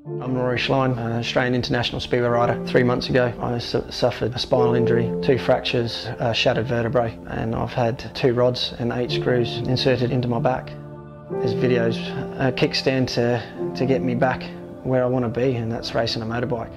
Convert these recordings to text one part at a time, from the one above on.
I'm Rory Schlein, an Australian International Speedway rider. 3 months ago I suffered a spinal injury, 2 fractures, a shattered vertebrae, and I've had 2 rods and 8 screws inserted into my back. This video's a kickstand to get me back where I want to be, and that's racing a motorbike.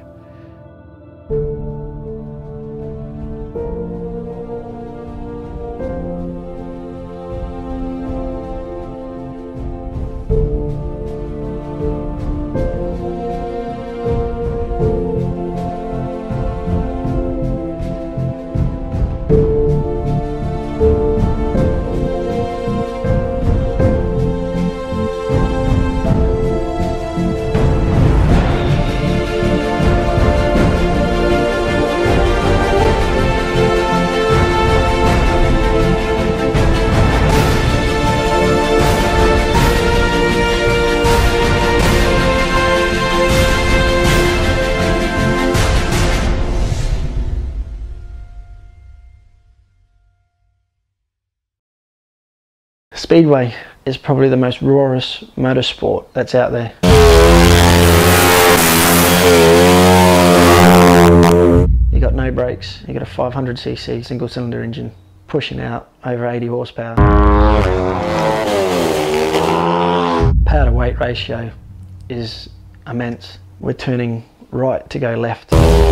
Speedway is probably the most rawest motorsport that's out there. You got no brakes, you got a 500cc single cylinder engine pushing out over 80 horsepower. Power to weight ratio is immense. We're turning right to go left.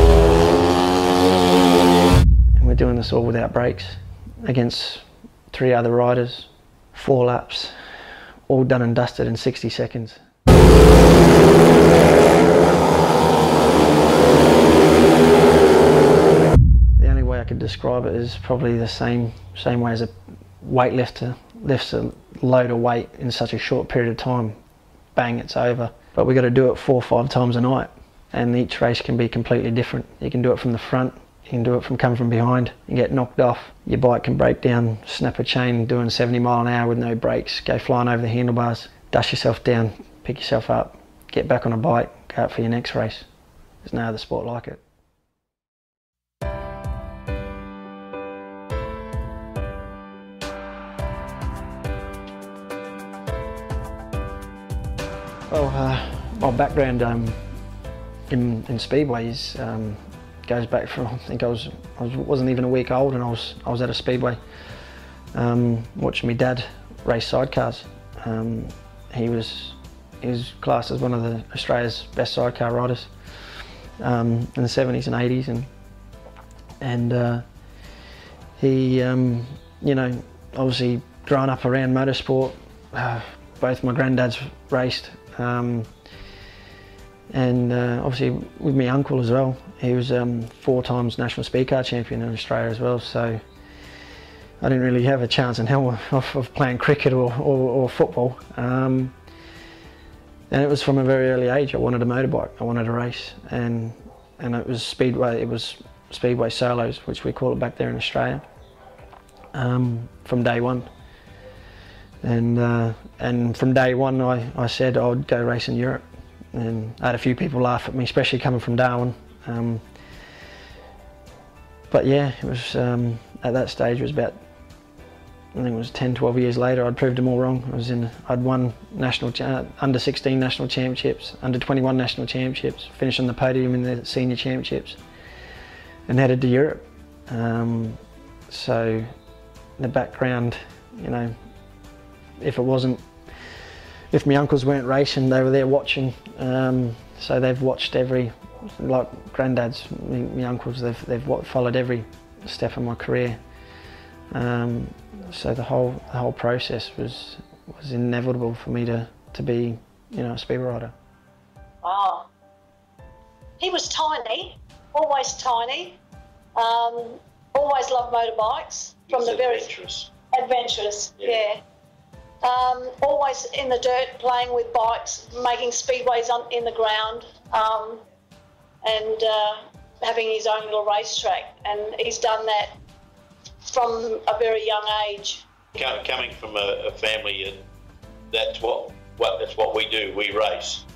And we're doing this all without brakes against 3 other riders. 4 laps, all done and dusted in 60 seconds. The only way I could describe it is probably the same way as a weightlifter lifts a load of weight in such a short period of time. Bang, it's over. But we've got to do it 4 or 5 times a night, and each race can be completely different. You can do it from the front, you can do it from coming from behind and get knocked off. Your bike can break down, snap a chain doing 70 mile an hour with no brakes, go flying over the handlebars, dust yourself down, pick yourself up, get back on a bike, go out for your next race. There's no other sport like it. Well, my background in Speedway is goes back from, I think I wasn't even a week old, and I was at a speedway watching my dad race sidecars. He was classed as one of Australia's best sidecar riders in the 70s and 80s, and he you know, obviously growing up around motorsport, both my granddads raced, and obviously with my uncle as well. He was 4 times national speed car champion in Australia as well, so I didn't really have a chance in hell of playing cricket or football. And it was from a very early age. I wanted a motorbike, I wanted a race, and it was Speedway. It was Speedway solos, which we call it back there in Australia, from day one. And from day one I said I would go race in Europe, and I had a few people laugh at me, especially coming from Darwin. But yeah, it was at that stage, it was about, I think it was 10-12 years later, I'd proved them all wrong. I'd won under 16 national championships, under 21 national championships, finished on the podium in the senior championships, and headed to Europe. So the background, you know, if my uncles weren't racing, they were there watching. So they've watched every, like granddads, my uncles, they've followed every step of my career. So the whole process was inevitable for me to be, you know, a speedway rider. Wow. He was tiny, always tiny. Always loved motorbikes from the very adventurous. Yeah. Always in the dirt, playing with bikes, making speedways in the ground, and having his own little racetrack. And he's done that from a very young age. Coming from a family, that's what we do. We race.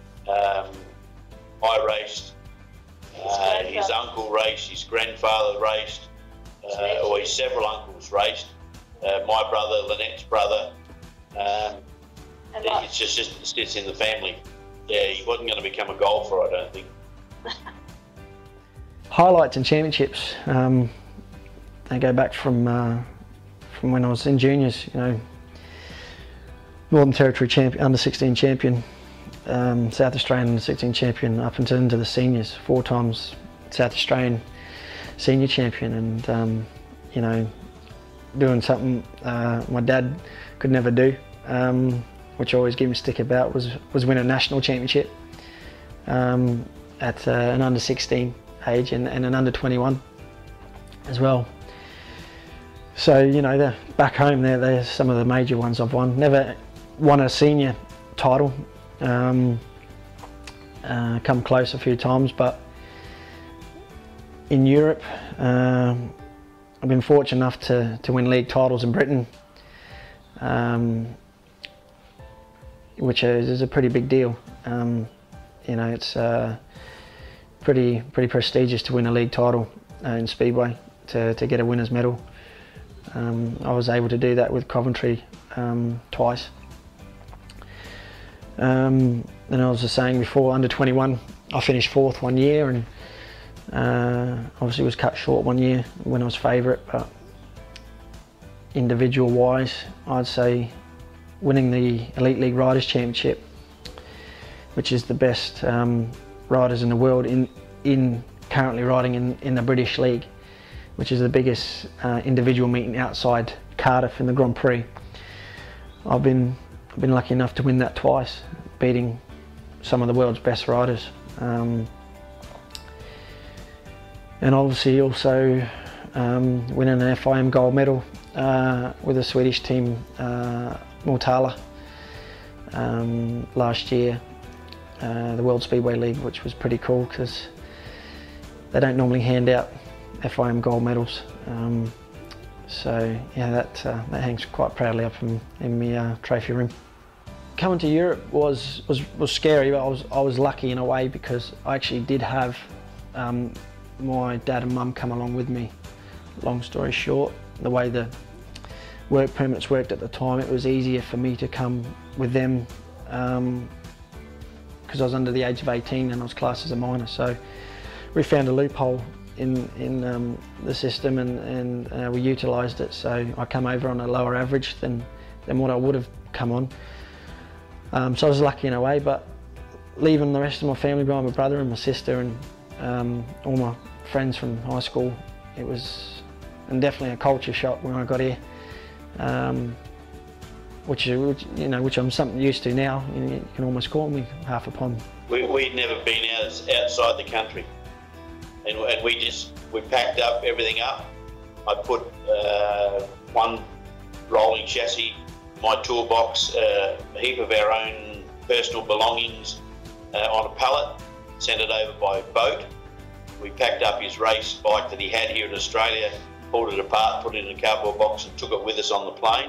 I raced. His uncle raced. His grandfather raced. Or his several uncles raced. My brother, Lynette's brother. It's just in the family. Yeah, wasn't going to become a golfer, I don't think. Highlights and championships, they go back from when I was in juniors. You know, Northern Territory champion, under-16 champion, South Australian under-16 champion, up until into the seniors, 4 times South Australian senior champion, and you know, doing something my dad could never do, which I always give him stick about, was win a national championship at an under-16 age and an under-21 as well. So, you know, back home they're some of the major ones I've won. Never won a senior title, come close a few times, but in Europe I've been fortunate enough to win league titles in Britain, which is a pretty big deal. You know, it's pretty prestigious to win a league title in Speedway, to get a winner's medal. I was able to do that with Coventry twice. And I was just saying before, under 21, I finished 4th one year, and obviously was cut short one year when I was favourite, but individual wise, I'd say winning the Elite League Riders Championship, which is the best riders in the world in currently riding in the British League, which is the biggest individual meeting outside Cardiff in the Grand Prix. I've been lucky enough to win that twice, beating some of the world's best riders. And obviously also winning an FIM gold medal with the Swedish team Motala last year, the World Speedway League, which was pretty cool because they don't normally hand out FIM gold medals. So yeah, that hangs quite proudly up in my trophy room. Coming to Europe was scary, but I was lucky in a way, because I actually did have my dad and mum come along with me. Long story short, the way the work permits worked at the time, it was easier for me to come with them because I was under the age of 18 and I was classed as a minor. So we found a loophole in the system, and we utilised it. So I come over on a lower average than what I would have come on. So I was lucky in a way, but leaving the rest of my family behind, my brother and my sister and all my friends from high school, it was definitely a culture shock when I got here, which I'm something used to now. You can almost call me half a pond. We'd never been outside the country, and we packed up everything up. I put one rolling chassis, my toolbox, a heap of our own personal belongings on a pallet, sent it over by boat. We packed up his race bike that he had here in Australia, pulled it apart, put it in a cardboard box and took it with us on the plane.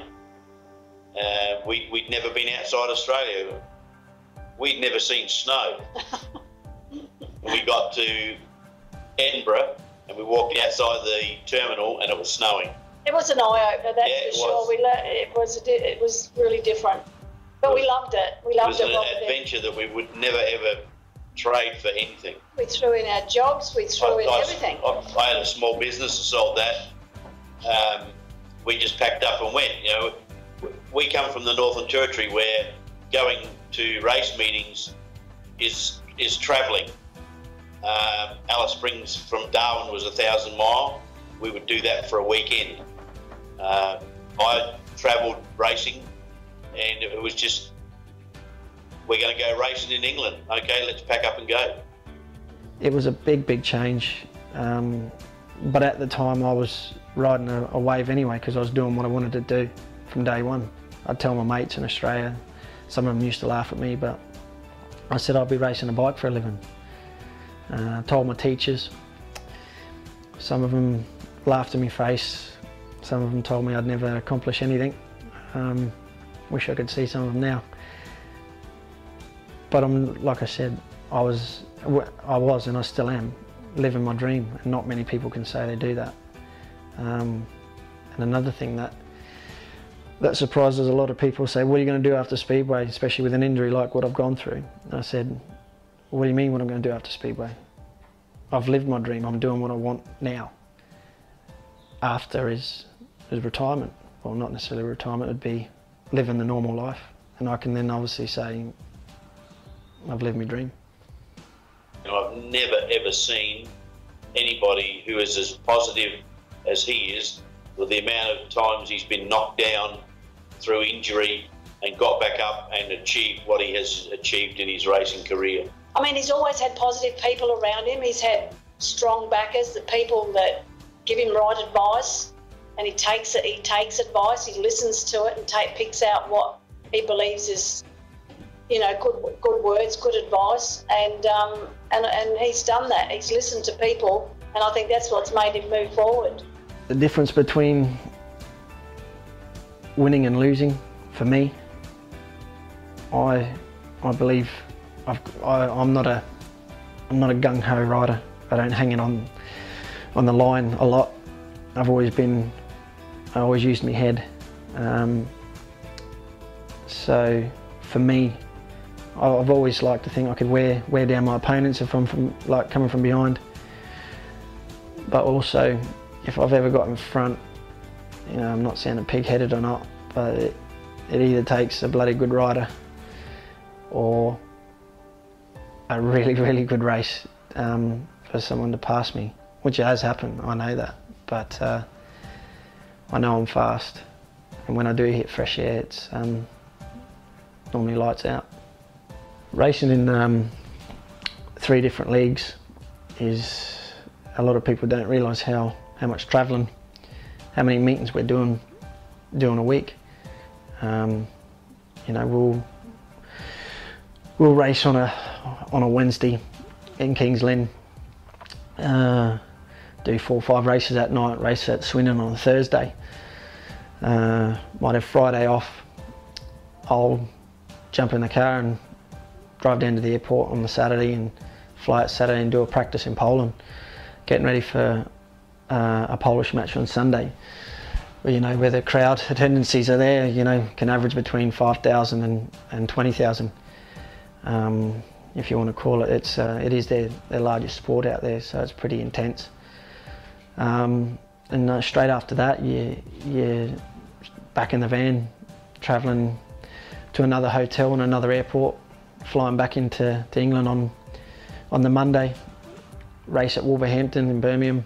We'd never been outside Australia. We'd never seen snow. We got to Edinburgh and we walked outside the terminal and it was snowing. It was an eye-opener, that's for sure. It was really different, but we loved it. We loved it. It was an adventure that we would never ever trade for anything. We threw in our jobs, we threw in everything. I had a small business and sold that. We just packed up and went. You know, we come from the Northern Territory where going to race meetings is travelling. Alice Springs from Darwin was 1,000 mile. We would do that for a weekend. I travelled racing, and it was just, we're going to go racing in England. Okay, let's pack up and go. It was a big change, but at the time I was riding a wave anyway, because I was doing what I wanted to do from day one. I'd tell my mates in Australia, some of them used to laugh at me, but I said I'd be racing a bike for a living. I told my teachers, some of them laughed in my face, some of them told me I'd never accomplish anything. Wish I could see some of them now. But like I said, I was and I still am living my dream, and not many people can say they do that. And another thing that surprises a lot of people, say, what are you going to do after Speedway, especially with an injury like what I've gone through? And I said, what do you mean what I'm going to do after Speedway? I've lived my dream, I'm doing what I want now. After is retirement. Well, not necessarily retirement, it'd be living the normal life. And I can then obviously say, I've lived my dream. You know, I've never ever seen anybody who is as positive as he is, with the amount of times he's been knocked down through injury and got back up and achieved what he has achieved in his racing career. I mean, he's always had positive people around him. He's had strong backers, the people that give him right advice, and he takes it. He takes advice. He listens to it and picks out what he believes is, you know, good words, good advice, and he's done that. He's listened to people, and I think that's what's made him move forward. The difference between winning and losing, for me, I believe I'm not a gung-ho rider. I don't hang it on the line a lot. I always used my head. So for me, I've always liked to think I could wear down my opponents if I'm coming from behind. But also, if I've ever got in front, you know, I'm not sounding pig-headed or not, but it either takes a bloody good rider or a really, really good race for someone to pass me, which has happened, I know that. But I know I'm fast, and when I do hit fresh air, it's normally lights out. Racing in 3 different leagues is, a lot of people don't realise how much travelling, how many meetings we're doing a week. You know, we'll race on a Wednesday in Kings Lynn, do 4 or 5 races at night, race at Swindon on a Thursday. Might have Friday off. I'll jump in the car and drive down to the airport on the Saturday and fly out Saturday and do a practice in Poland, getting ready for a Polish match on Sunday. You know, where the crowd attendances are there, you know, can average between 5,000 and 20,000. If you want to call it, it is their largest sport out there, so it's pretty intense. And straight after that, you're back in the van, travelling to another hotel and another airport, flying back into England on the Monday, race at Wolverhampton in Birmingham,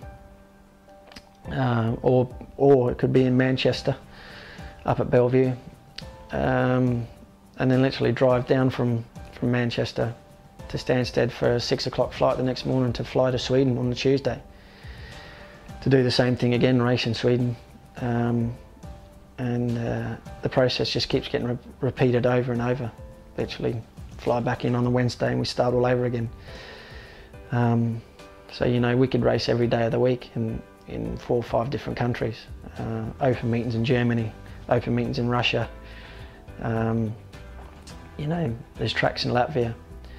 or it could be in Manchester, up at Bellevue, and then literally drive down from Manchester to Stansted for a 6 o'clock flight the next morning to fly to Sweden on the Tuesday to do the same thing again, race in Sweden. And the process just keeps getting repeated over and over. Literally fly back in on the Wednesday and we start all over again. So, you know, we could race every day of the week in 4 or 5 different countries. Open meetings in Germany, open meetings in Russia. You know, there's tracks in Latvia.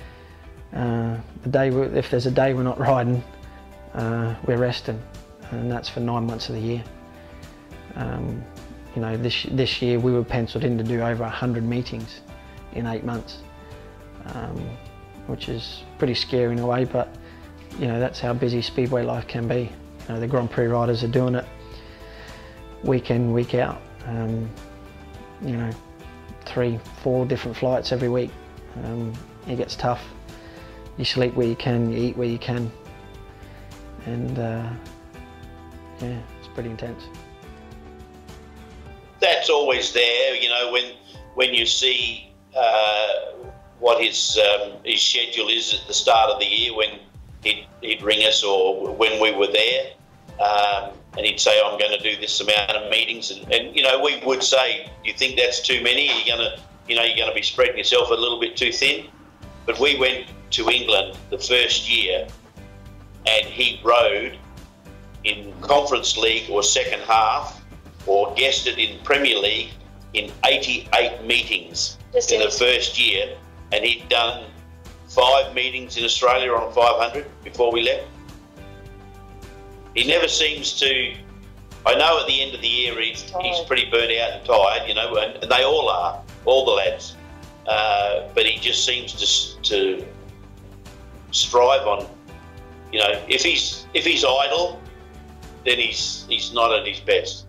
If there's a day we're not riding, we're resting, and that's for 9 months of the year. You know, this year we were penciled in to do over 100 meetings in 8 months, which is pretty scary in a way, but you know, that's how busy Speedway life can be. You know, the Grand Prix riders are doing it week in, week out. You know, 3, 4 different flights every week. It gets tough. You sleep where you can, you eat where you can, and yeah, it's pretty intense. That's always there, you know, when you see what his schedule is at the start of the year, when he'd ring us, or when we were there, and he'd say, I'm going to do this amount of meetings, and you know, we would say, do you think that's too many? Are you going to, you know, you're going to be spreading yourself a little bit too thin? But we went to England the first year, and he rode in Conference League or second half, or guested in Premier League in 88 meetings in the first year, and he'd done 5 meetings in Australia on 500 before we left. He never seems to, I know at the end of the year he's pretty burnt out and tired, you know, and they all are, all the lads, but he just seems to strive on. You know, if he's idle, then he's not at his best.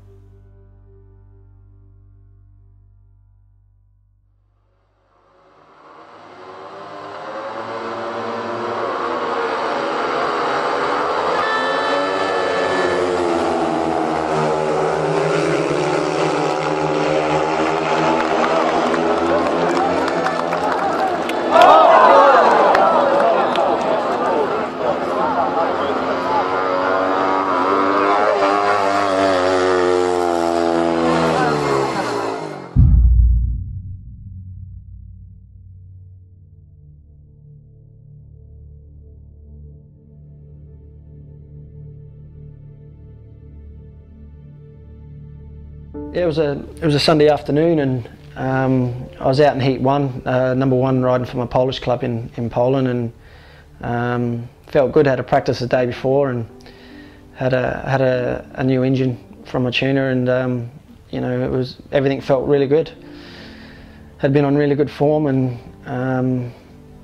Yeah, it was a Sunday afternoon, and I was out in Heat 1, number 1, riding for my Polish club in Poland, and felt good. Had a practice the day before, and had a new engine from a tuner, and you know, everything felt really good. Had been on really good form, and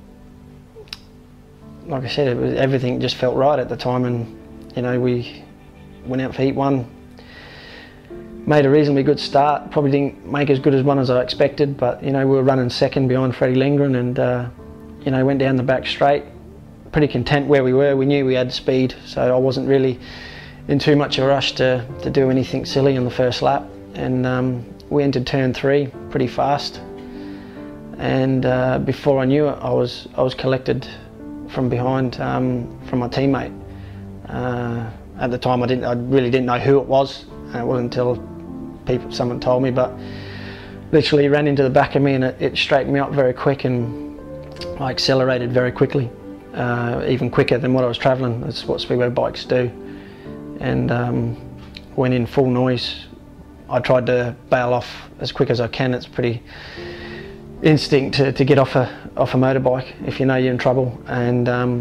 like I said, everything just felt right at the time, and you know, we went out for Heat 1. Made a reasonably good start. Probably didn't make as good as one as I expected, but you know, we were running second behind Freddie Lindgren, and you know, went down the back straight. Pretty content where we were. We knew we had speed, so I wasn't really in too much of a rush to do anything silly on the first lap. And we entered turn 3 pretty fast, and before I knew it, I was collected from behind from my teammate. At the time, I really didn't know who it was. It wasn't until someone told me, but literally ran into the back of me, and it straightened me up very quick, and I accelerated very quickly, even quicker than what I was travelling. That's what speedway bikes do. And went in full noise. I tried to bail off as quick as I can. It's pretty instinct to get off a motorbike if you know you're in trouble. And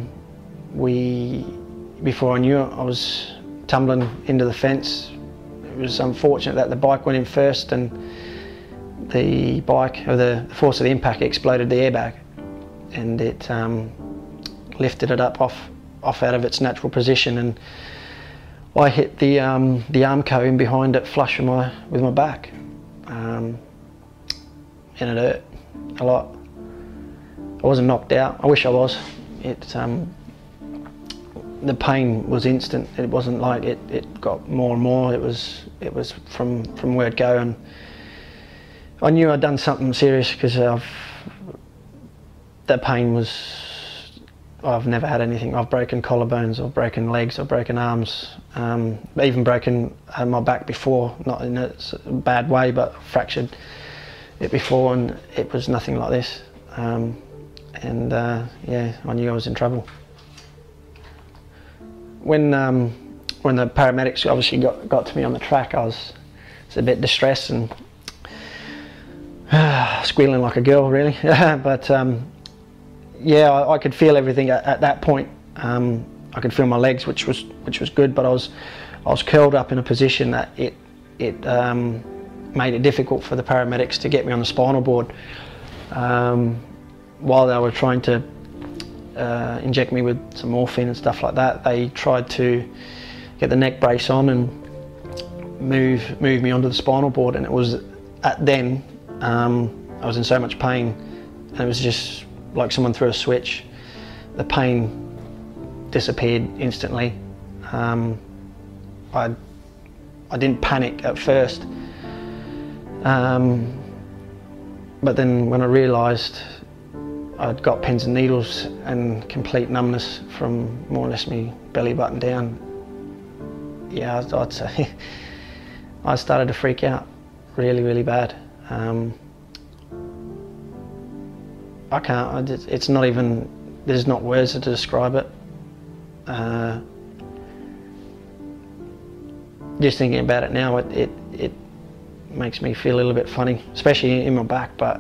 before I knew it, I was tumbling into the fence. It was unfortunate that the bike went in first, and the bike, or the force of the impact, exploded the airbag, and it lifted it up off out of its natural position, and I hit the armco in behind it flush with my back, and it hurt a lot. I wasn't knocked out. I wish I was. The pain was instant. It wasn't like it got more and more. It was from where it'd go, and I knew I'd done something serious, because that pain was. I've never had anything. I've broken collarbones, I've broken legs, I've broken arms, even broken my back before, not in a bad way, but fractured it before, and it was nothing like this. Yeah, I knew I was in trouble. When the paramedics obviously got to me on the track, I was a bit distressed and squealing like a girl, really. But yeah, I could feel everything at that point. I could feel my legs, which was good, but I was curled up in a position that it made it difficult for the paramedics to get me on the spinal board. While they were trying to inject me with some morphine and stuff like that, they tried to get the neck brace on and move me onto the spinal board, and it was then I was in so much pain, and it was just like someone threw a switch. The pain disappeared instantly. I didn't panic at first, but then when I realised I'd got pins and needles and complete numbness from more or less my belly button down, yeah, I'd say I started to freak out really, really bad. I can't, it's not even, there's not words to describe it. Just thinking about it now, it makes me feel a little bit funny, especially in my back, but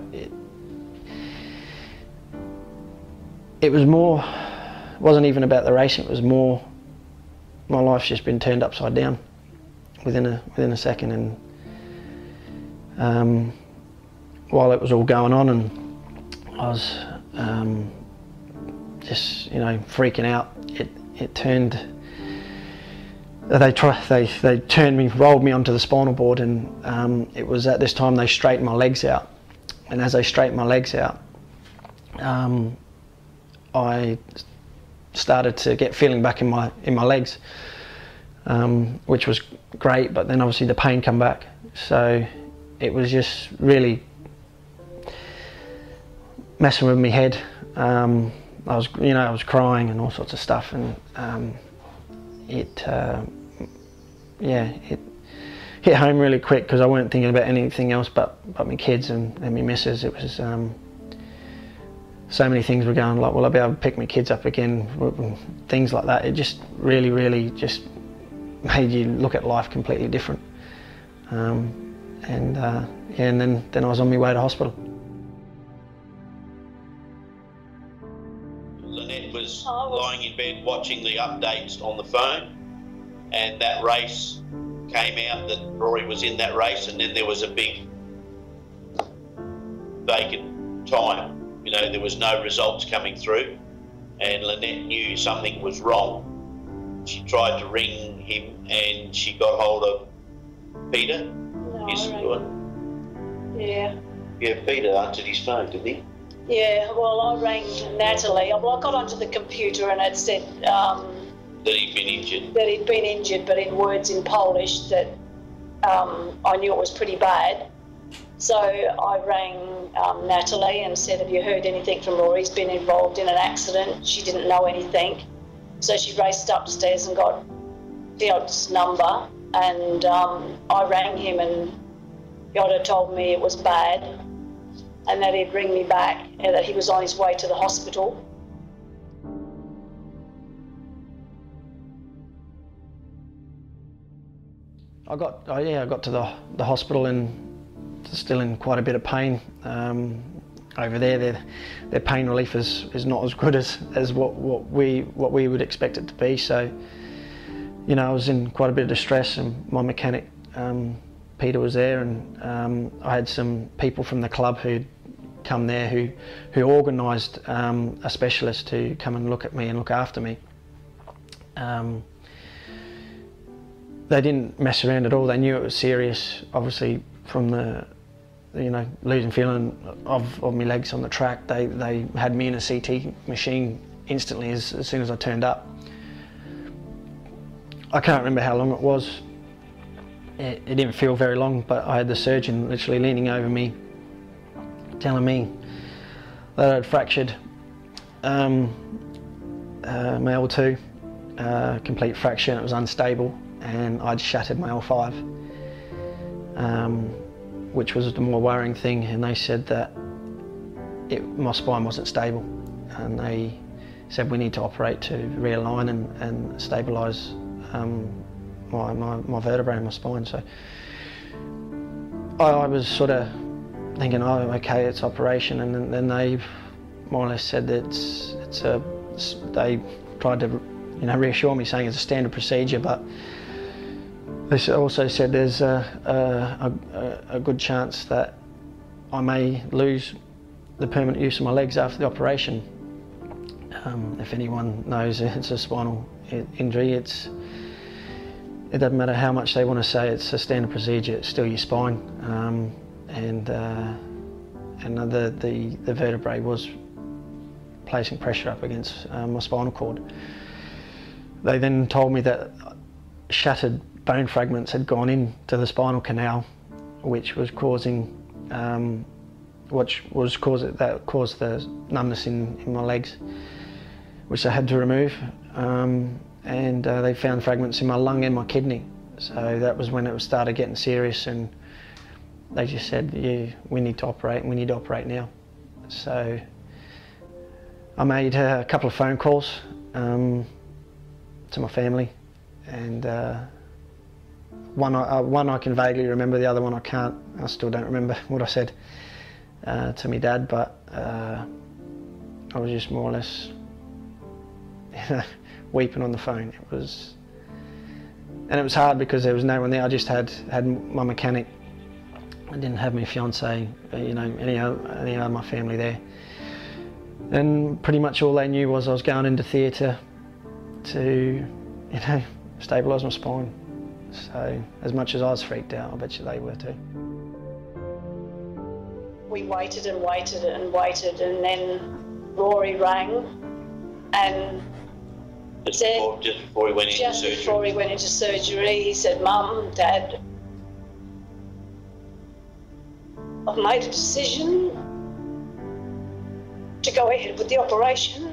it was more, it wasn't even about the racing, it was more, my life's just been turned upside down within a second. And while it was all going on, and I was just, you know, freaking out. It turned. They turned me, rolled me onto the spinal board, and it was at this time they straightened my legs out. And as they straightened my legs out, I started to get feeling back in my legs, which was great. But then obviously the pain come back, so it was just really messing with my head. I was crying and all sorts of stuff, and it hit home really quick because I weren't thinking about anything else but my kids and my missus. It was so many things were going, like, will I be able to pick my kids up again, things like that. It just really just made you look at life completely different. And then I was on my way to hospital. Lynette was lying in bed watching the updates on the phone, and that race came out that Rory was in that race, and then there was a big vacant time. You know, there was no results coming through, and Lynette knew something was wrong. She tried to ring him, and she got hold of Peter. Yeah. Yeah, Peter answered his phone, didn't he? Yeah, well, I rang Natalie. Well, I got onto the computer and it said that he'd been injured. That he'd been injured, but in words in Polish that I knew it was pretty bad. So I rang Natalie and said, have you heard anything from Rory? He's been involved in an accident. She didn't know anything. So she raced upstairs and got Piot's number, and I rang him, and Piotr told me it was bad and that he'd ring me back and that he was on his way to the hospital. I got to the hospital and still in quite a bit of pain. Over there, their pain relief is not as good as what we would expect it to be. So, you know, I was in quite a bit of distress, and my mechanic Peter was there, and I had some people from the club who'd come there who organised a specialist to come and look at me and look after me. They didn't mess around at all. They knew it was serious, obviously, from the, you know, losing feeling of my legs on the track. They had me in a CT machine instantly as soon as I turned up. I can't remember how long it was. It didn't feel very long, but I had the surgeon literally leaning over me, telling me that I'd fractured my L2, complete fracture, and it was unstable, and I'd shattered my L5, which was the more worrying thing. And they said that my spine wasn't stable, and they said we need to operate to realign and stabilise my vertebrae in my spine. So I was sort of thinking, oh, okay, it's operation, and then they more or less said that they tried to, you know, reassure me, saying it's a standard procedure, but they also said there's a good chance that I may lose the permanent use of my legs after the operation. If anyone knows, it's a spinal injury. It doesn't matter how much they want to say it's a standard procedure, it's still your spine. And the vertebrae was placing pressure up against my spinal cord. They then told me that shattered bone fragments had gone into the spinal canal, which caused the numbness in my legs, which they had to remove. And they found fragments in my lung and my kidney. So that was when it started getting serious, and they just said, yeah, we need to operate, and we need to operate now. So I made a couple of phone calls to my family, and one I can vaguely remember, the other one I can't. I still don't remember what I said to my dad, but I was just more or less weeping on the phone. It was hard because there was no one there. I just had my mechanic. I didn't have my fiance, you know, any of my family there. And pretty much all they knew was I was going into theatre to, you know, stabilise my spine. So as much as I was freaked out, I bet you they were too. We waited and waited and waited, and then Rory rang and said, just before he went into surgery. Just before he went into surgery, he said, "Mum, Dad, I've made a decision to go ahead with the operation.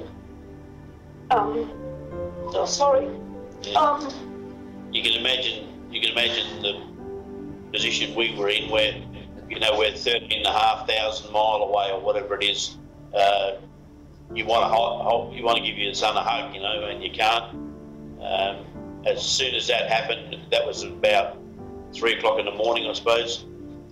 Oh, sorry. Yeah. You can imagine the position we were in, where, you know, we're 13,500 mile away or whatever it is. You want to give your son a hug, you know, and you can't. As soon as that happened, that was about 3 o'clock in the morning, I suppose.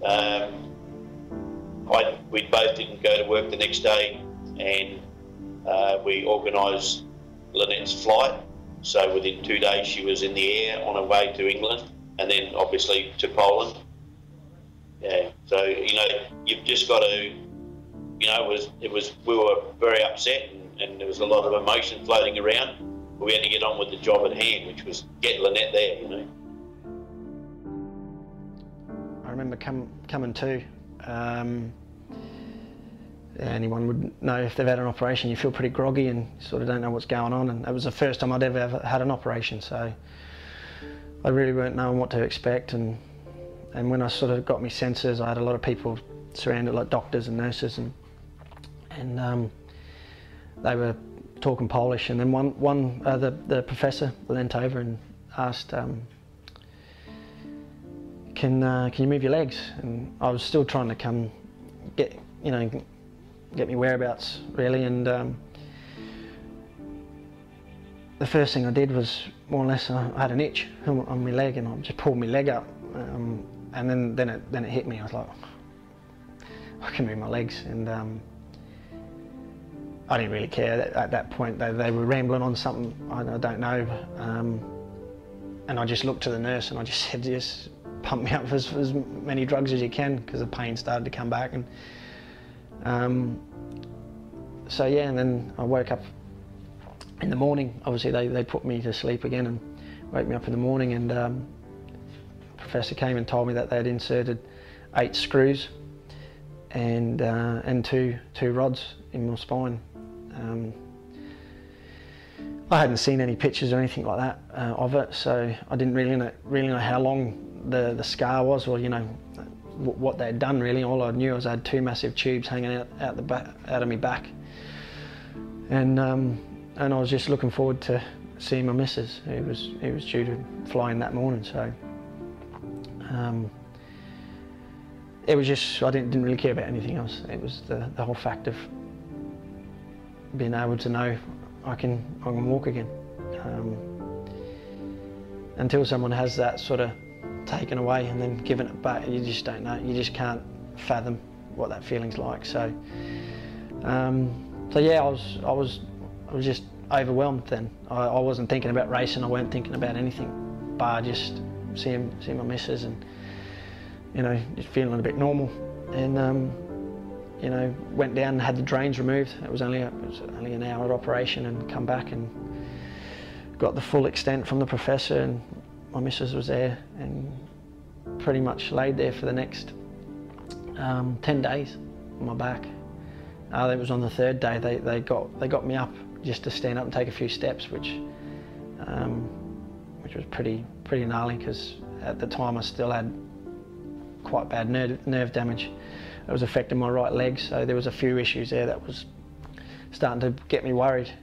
We both didn't go to work the next day, and we organised Lynette's flight. So within 2 days, she was in the air on her way to England, and then obviously to Poland. Yeah. So, you know, you've just got to, you know, we were very upset, and there was a lot of emotion floating around. But we had to get on with the job at hand, which was get Lynette there, you know. I remember coming to. Anyone would know if they've had an operation, you feel pretty groggy and sort of don't know what's going on, and that was the first time I'd ever had an operation, so I really weren't knowing what to expect, and when I sort of got my senses, I had a lot of people surrounded, like doctors and nurses, and they were talking Polish, and then the professor leant over and asked, can you move your legs? And I was still trying to get me whereabouts, really, and the first thing I did was, more or less, I had an itch on my leg, and I just pulled my leg up, and then it hit me. I was like, I can move my legs, and I didn't really care at that point. They were rambling on something, I don't know, and I just looked to the nurse and I just said, just pump me up for as many drugs as you can, because the pain started to come back. And so yeah, and then I woke up in the morning. Obviously they put me to sleep again and woke me up in the morning, and the professor came and told me that they had inserted 8 screws and two rods in my spine. I hadn't seen any pictures or anything like that of it, so I didn't really know how long the scar was, or, you know, what they'd done, really. All I knew was I had 2 massive tubes hanging out of my back, and I was just looking forward to seeing my missus, who was due to fly in that morning. So it was just, I didn't really care about anything else. It was the whole fact of being able to know I can walk again. Until someone has that sort of taken away and then given it back, you just don't know. You just can't fathom what that feeling's like. So, so yeah, I was just overwhelmed then. I wasn't thinking about racing. I weren't thinking about anything, but just seeing my missus, and, you know, just feeling a bit normal. And you know, went down and had the drains removed. It was only an hour operation, and come back and got the full extent from the professor, and my missus was there, and pretty much laid there for the next 10 days on my back. It was on the 3rd day they got me up just to stand up and take a few steps, which was pretty gnarly, because at the time I still had quite bad nerve damage. It was affecting my right leg, so there was a few issues there that was starting to get me worried.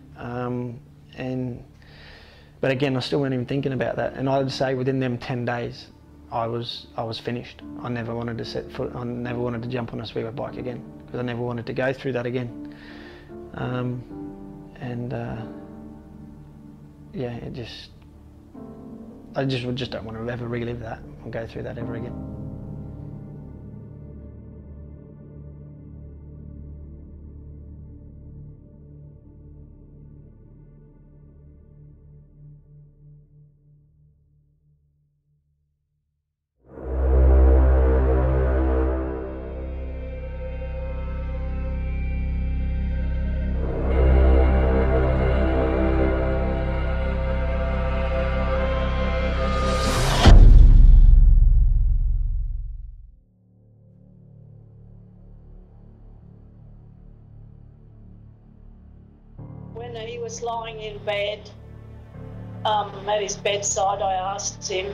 But again, I still weren't even thinking about that. And I'd say within them 10 days, I was finished. I never wanted to set foot. I never wanted to jump on a speedway bike again, because I never wanted to go through that again. Yeah, I just don't want to ever relive that and go through that ever again. was lying in bed, at his bedside, I asked him,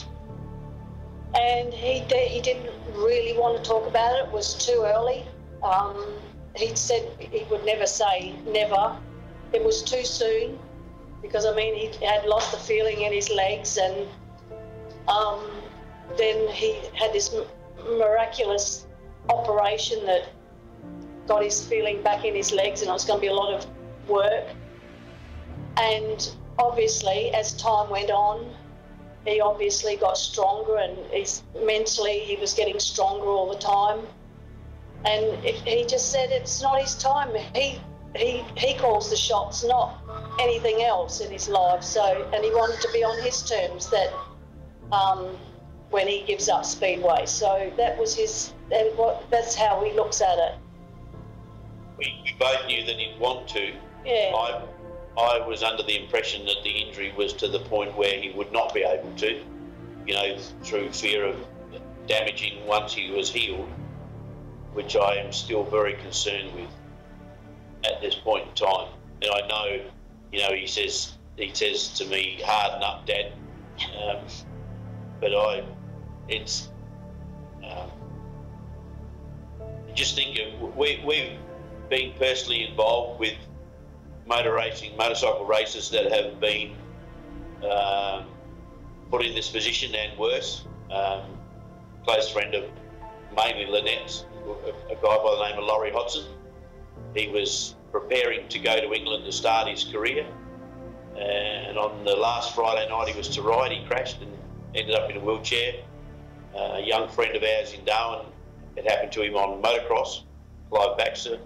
and he didn't really want to talk about it. It was too early. He said he would never say never. It was too soon, because I mean, he had lost the feeling in his legs, and then he had this miraculous operation that got his feeling back in his legs, and it was going to be a lot of work. And obviously, as time went on, he obviously got stronger, and mentally he was getting stronger all the time. And he just said it's not his time. He calls the shots, not anything else in his life. So, and he wanted to be on his terms, that when he gives up Speedway. So that was that's how he looks at it. We both knew that he'd want to. Yeah. I was under the impression that the injury was to the point where he would not be able to, you know, through fear of damaging once he was healed, which I am still very concerned with at this point in time. And I know, you know, he says to me, "Harden up, Dad," but just think of we've been personally involved with motorcycle races that have been put in this position and worse. Close friend of mainly Lynette's, a guy by the name of Rory Schlein. He was preparing to go to England to start his career, and on the last Friday night he was to ride, he crashed and ended up in a wheelchair. A young friend of ours in Darwin, it happened to him on motocross, Clive Baxter.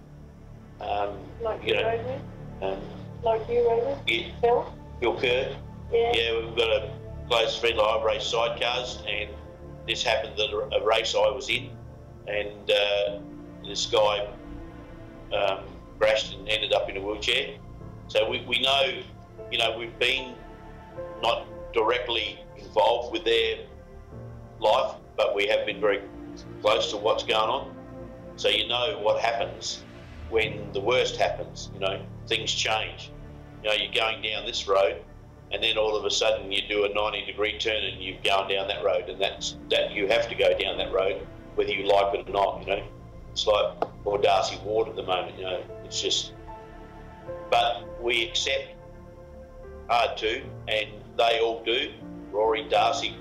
Like you rode with? Like you rode with? Yeah. Phil Kerr. Yeah. Yeah, we've got a close friend. I've raced sidecars, and this happened at a race I was in, and this guy crashed and ended up in a wheelchair. So we know, you know, we've been not directly involved with their life, but we have been very close to what's going on. So you know what happens when the worst happens. You know, things change. You know, you're going down this road, and then all of a sudden you do a 90-degree turn and you're going down that road, and that you have to go down that road whether you like it or not. You know, it's like poor Darcy Ward at the moment. You know, it's just. But we accept hard to, and they all do. Rory, Darcy,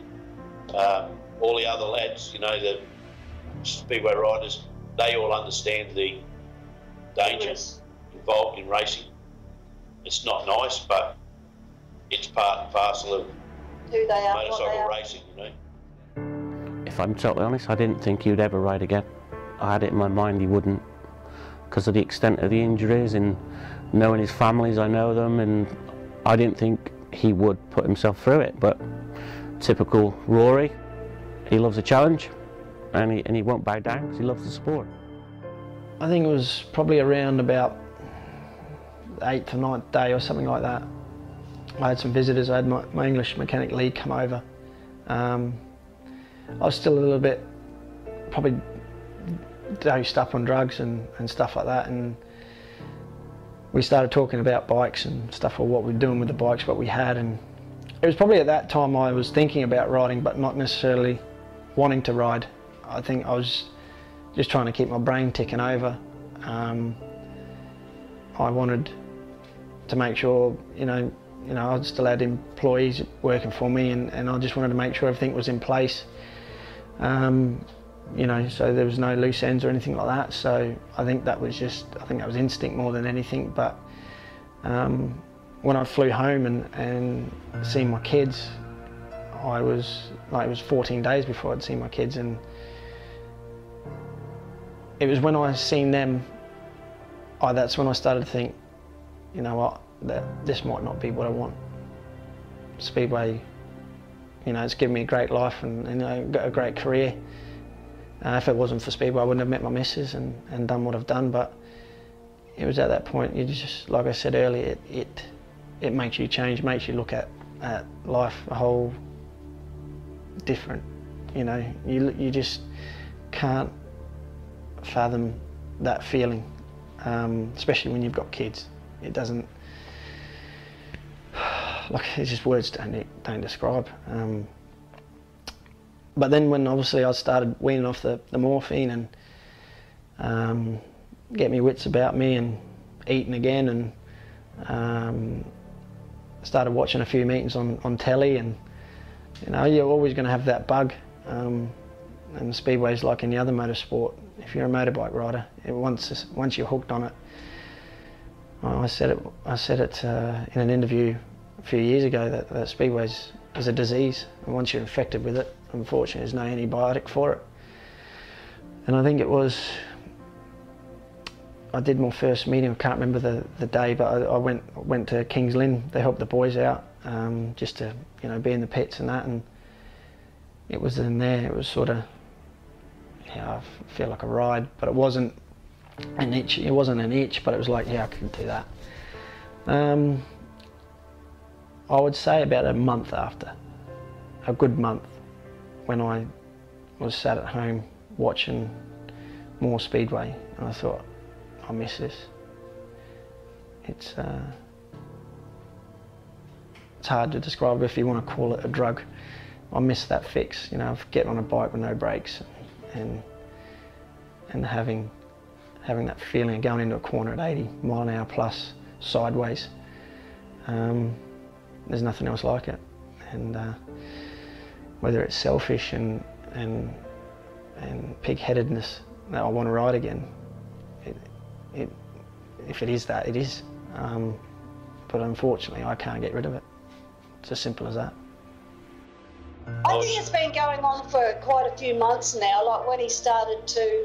all the other lads. You know, the Speedway riders. They all understand the danger involved in racing. It's not nice, but it's part and parcel of who they are, motorcycle racing, you know. If I'm totally honest, I didn't think he would ever ride again. I had it in my mind he wouldn't, because of the extent of the injuries and knowing his families, I know them, and I didn't think he would put himself through it. But typical Rory, he loves a challenge, and he won't bow down because he loves the sport. I think it was probably around about the 8th or 9th day or something like that. I had some visitors. I had my English mechanic lead come over. I was still a little bit probably dosed up on drugs and stuff like that, and we started talking about bikes and stuff, or what we were doing with the bikes, what we had. And it was probably at that time I was thinking about riding, but not necessarily wanting to ride. I think I was just trying to keep my brain ticking over. I wanted to make sure, you know, I still had employees working for me, and I just wanted to make sure everything was in place. You know, so there was no loose ends or anything like that. So I think that was instinct more than anything. But when I flew home and seen my kids, it was 14 days before I'd seen my kids, and it was when I seen them, that's when I started to think, you know what, that this might not be what I want. Speedway, you know, it's given me a great life and you know, got a great career. If it wasn't for Speedway, I wouldn't have met my missus and done what I've done. But it was at that point, you just, like I said earlier, it makes you change, makes you look at life a whole different. You know, you just can't fathom that feeling, especially when you've got kids. It doesn't, like it's just words don't describe. But then when obviously I started weaning off the morphine and get me wits about me and eating again, and started watching a few meetings on telly, and you know, you're always going to have that bug. And Speedway's like any other motorsport. If you're a motorbike rider, once you're hooked on it. I said it in an interview a few years ago that Speedway is a disease, and once you're infected with it, unfortunately, there's no antibiotic for it. And I think it was, I did my first meeting. I can't remember the day, but I went to Kings Lynn. They helped the boys out, just to, you know, be in the pits and that. And it was in there. It was sort of, yeah, I feel like a ride, but it wasn't an itch. It wasn't an itch, but it was like, yeah, I could do that. I would say about a month after, a good month, when I was sat at home watching more Speedway, and I thought, I miss this. It's hard to describe if you want to call it a drug. I miss that fix, you know, of getting on a bike with no brakes and having that feeling of going into a corner at 80 mile an hour plus sideways. There's nothing else like it. And whether it's selfish and pig-headedness that I want to ride again, if it is that, it is. But unfortunately, I can't get rid of it. It's as simple as that. I think it's been going on for quite a few months now, like when he started to,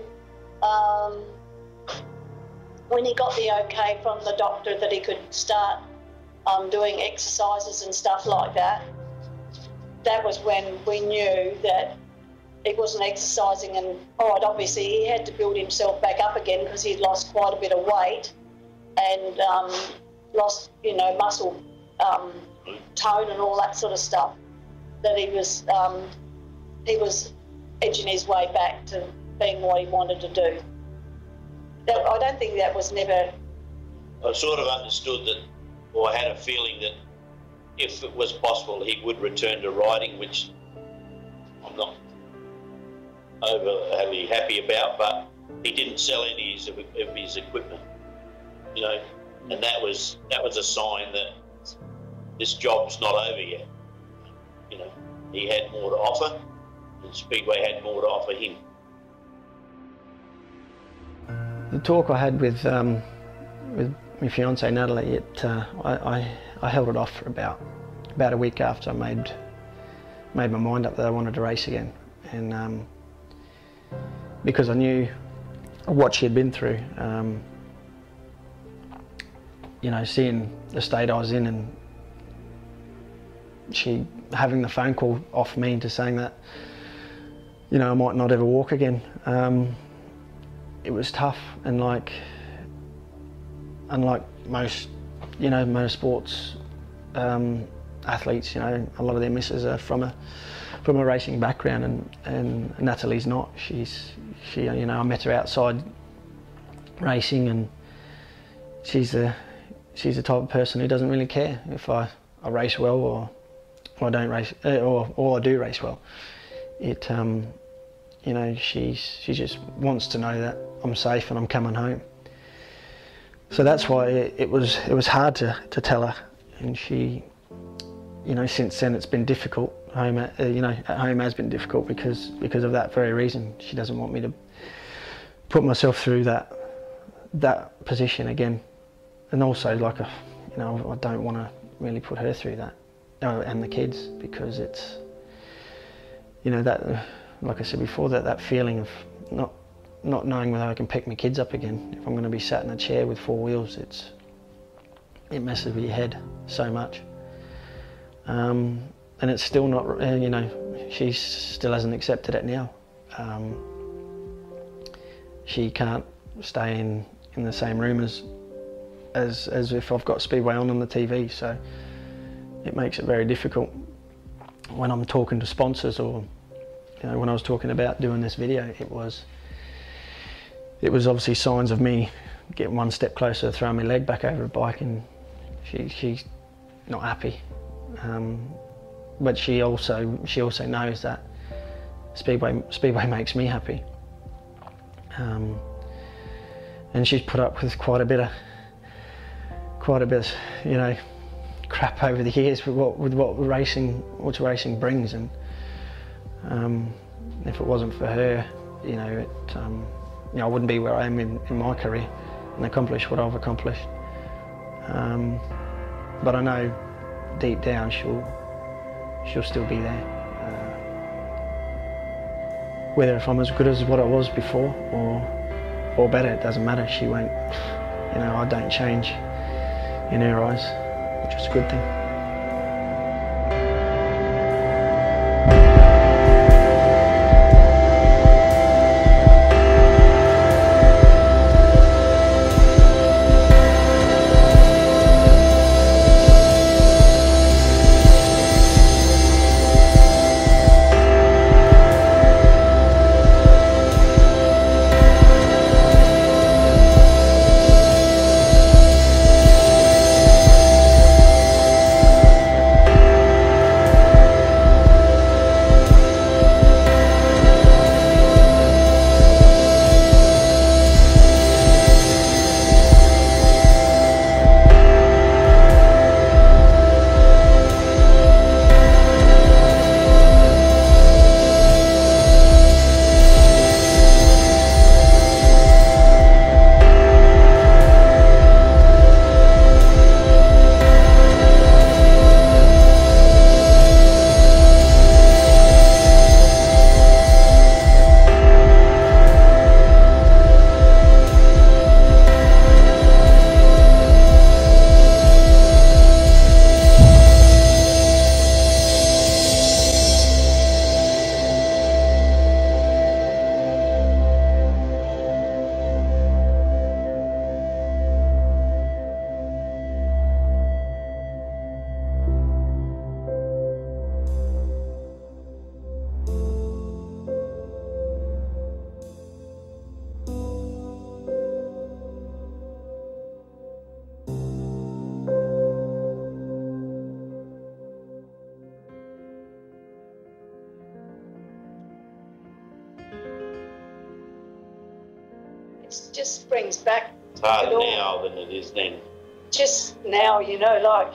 when he got the okay from the doctor that he could start doing exercises and stuff like that. That was when we knew that he wasn't exercising, and obviously he had to build himself back up again because he'd lost quite a bit of weight and lost, you know, muscle tone and all that sort of stuff. That he was edging his way back to being what he wanted to do. I don't think that was never... I sort of understood that, or had a feeling that if it was possible he would return to riding, which I'm not overly happy about, but he didn't sell any of his equipment, you know, and that was a sign that this job's not over yet. You know, he had more to offer, and Speedway had more to offer him. The talk I had with my fiancée Natalie, I held it off for about a week after I made my mind up that I wanted to race again, and because I knew what she had been through, you know, seeing the state I was in, and she having the phone call off me to saying that, you know, I might not ever walk again. It was tough, and like, unlike most, you know, motorsports athletes, you know, a lot of their misses are from a racing background, and Natalie's not. She, you know, I met her outside racing, and she's the type of person who doesn't really care if I race well or I don't race, or I do race well. It, you know, she just wants to know that I'm safe and I'm coming home. So that's why it was hard to tell her, and she, you know, since then it's been difficult. You know, at home has been difficult because of that very reason. She doesn't want me to put myself through that position again, and also like you know, I don't want to really put her through that, and the kids, because it's, you know, that, like I said before, that feeling of not knowing whether I can pick my kids up again. If I'm going to be sat in a chair with four wheels, it messes with your head so much. And it's still not, you know, she still hasn't accepted it now. She can't stay in the same room as if I've got Speedway on the TV, so it makes it very difficult when I'm talking to sponsors, or, you know, when I was talking about doing this video, it was obviously signs of me getting one step closer to throwing my leg back over a bike, and she's not happy. But she also knows that Speedway makes me happy. And she's put up with quite a bit of, you know, crap over the years with what racing brings. And if it wasn't for her, you know, you know, I wouldn't be where I am in my career and accomplish what I've accomplished. But I know deep down she'll still be there. Whether if I'm as good as what I was before or better, it doesn't matter. She won't, you know, I don't change in her eyes, which is a good thing. It just brings back. It's harder now than it is then. Just now, you know, like,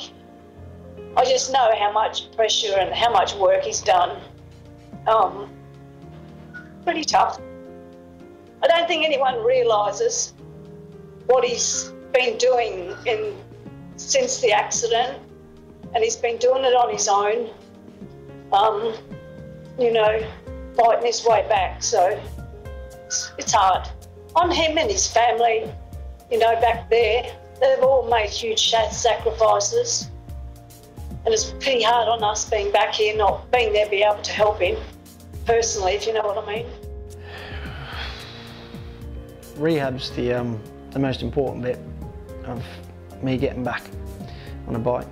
I just know how much pressure and how much work he's done. Pretty tough. I don't think anyone realises what he's been doing since the accident, and he's been doing it on his own, you know, fighting his way back, so it's hard. On him and his family, you know, back there, they've all made huge sacrifices, and it's pretty hard on us being back here, not being there, be able to help him personally, if you know what I mean. Rehab's the most important bit of me getting back on a bike.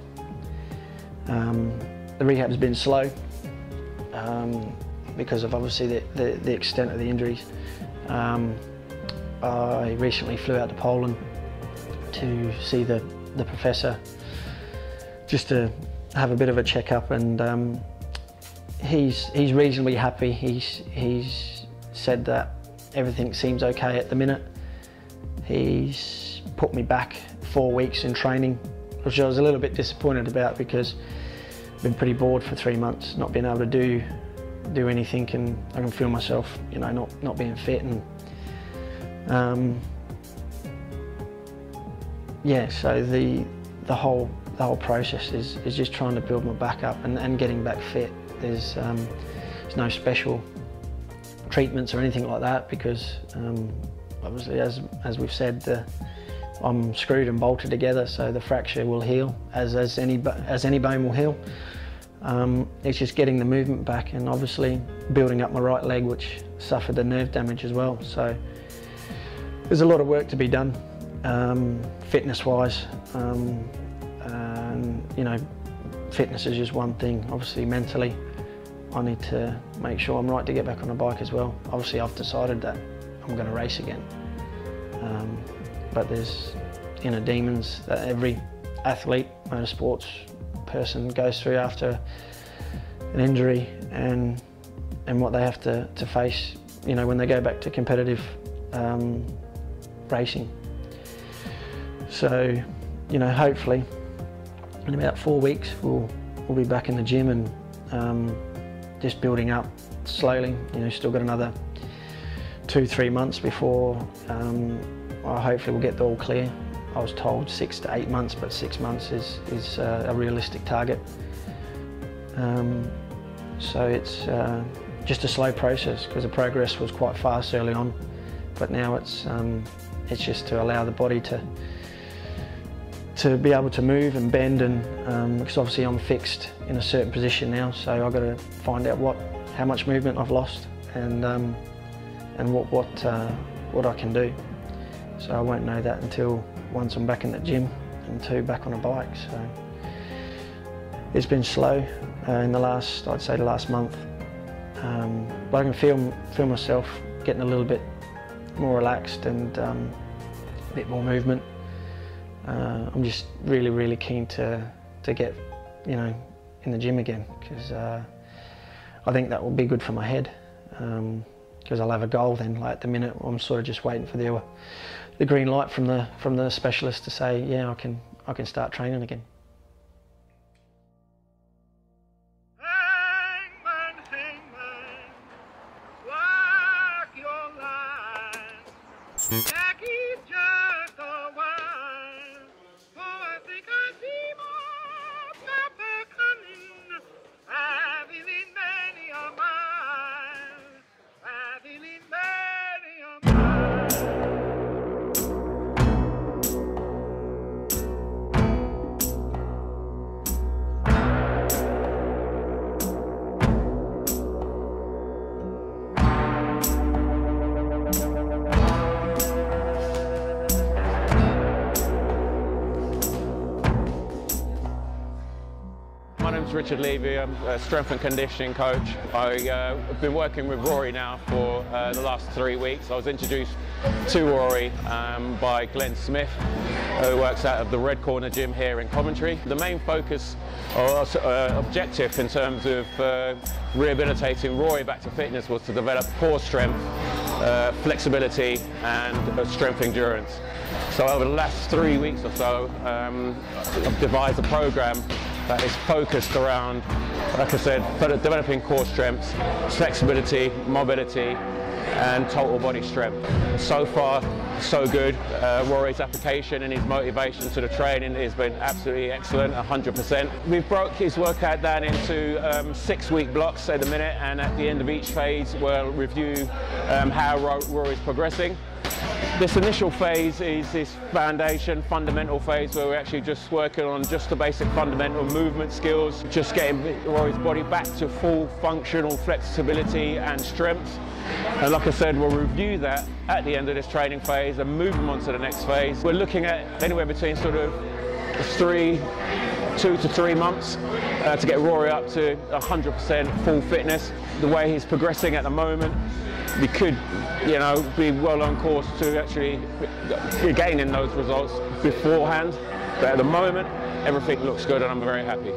The rehab's been slow because of obviously the extent of the injuries. I recently flew out to Poland to see the professor just to have a bit of a checkup, and he's reasonably happy. He's said that everything seems okay at the minute. He's put me back 4 weeks in training, which I was a little bit disappointed about because I've been pretty bored for 3 months, not being able to do anything, and I can feel myself, you know, not being fit. And yeah, so the whole process is just trying to build my back up and getting back fit. There's no special treatments or anything like that because obviously, as we've said, I'm screwed and bolted together, so the fracture will heal as any bone will heal. It's just getting the movement back and obviously building up my right leg, which suffered the nerve damage as well. So there's a lot of work to be done, fitness-wise. And you know, fitness is just one thing. Obviously, mentally, I need to make sure I'm right to get back on a bike as well. Obviously, I've decided that I'm going to race again. But there's inner demons that every athlete, motorsports person goes through after an injury and what they have to face, you know, when they go back to competitive racing. So, you know, hopefully in about 4 weeks we'll be back in the gym and just building up slowly. You know, still got another 2-3 months before hopefully we'll get the all clear. I was told 6 to 8 months, but 6 months is a realistic target. So it's just a slow process, because the progress was quite fast early on, but now it's just to allow the body to be able to move and bend, and because obviously I'm fixed in a certain position now, so I've got to find out how much movement I've lost and what I can do. So I won't know that until once I'm back in the gym and 2 back on a bike. So it's been slow in the last, I'd say the last month, but I can feel myself getting a little bit more relaxed and a bit more movement. I'm just really keen to get, you know, in the gym again, because I think that will be good for my head, because I'll have a goal then. Like at the minute, I'm sort of just waiting for the green light from the specialist to say, yeah, I can start training again. Richard Levy, I'm a strength and conditioning coach. I've been working with Rory now for the last 3 weeks. I was introduced to Rory by Glenn Smith, who works out of the Red Corner gym here in Coventry. The main focus or objective in terms of rehabilitating Rory back to fitness was to develop core strength, flexibility and strength endurance. So over the last 3 weeks or so, I've devised a program that is focused around, like I said, developing core strengths, flexibility, mobility, and total body strength. So far, so good. Rory's application and his motivation to the training has been absolutely excellent, 100%. We've broke his workout down into 6-week blocks at the minute, and at the end of each phase, we'll review how Rory's progressing. This initial phase is this foundation, fundamental phase, where we're actually just working on just the basic fundamental movement skills, just getting Rory's body back to full functional flexibility and strength. And like I said, we'll review that at the end of this training phase and move them on to the next phase. We're looking at anywhere between sort of 2 to 3 months to get Rory up to 100% full fitness. The way he's progressing at the moment, we could, you know, be well on course to actually gaining those results beforehand. But at the moment, everything looks good and I'm very happy.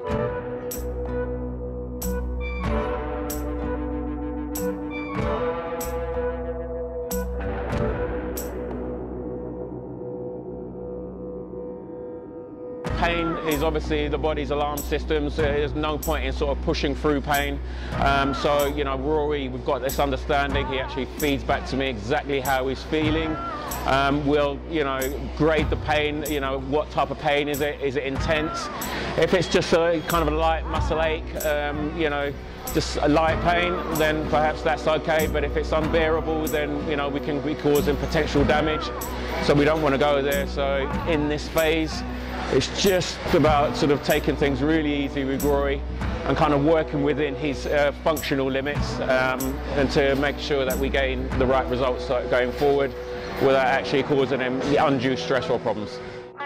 Pain is obviously the body's alarm system, so there's no point in sort of pushing through pain. So, you know, Rory, we've got this understanding, he actually feeds back to me exactly how he's feeling. We'll, you know, grade the pain, you know, what type of pain is it? Is it intense? If it's just a kind of a light muscle ache, you know, just a light pain, then perhaps that's okay. But if it's unbearable, then, you know, we can be causing potential damage. So we don't want to go there. So in this phase, it's just about sort of taking things really easy with Rory and kind of working within his functional limits and to make sure that we gain the right results going forward without actually causing him the undue stress or problems.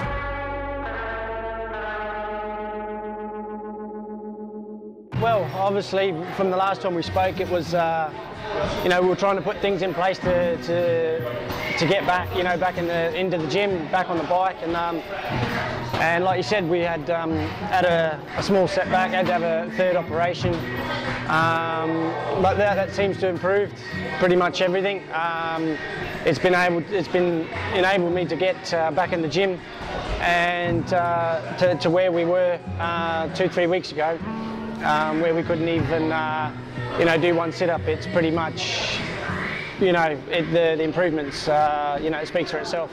Well, obviously, from the last time we spoke, it was, you know, we were trying to put things in place to get back, you know, back into the gym, back on the bike, and And like you said, we had had a small setback, had to have a third operation, but that seems to have improved pretty much everything. It's enabled me to get back in the gym and to where we were 2-3 weeks ago, where we couldn't even do one sit-up. It's pretty much, the improvements, it speaks for itself.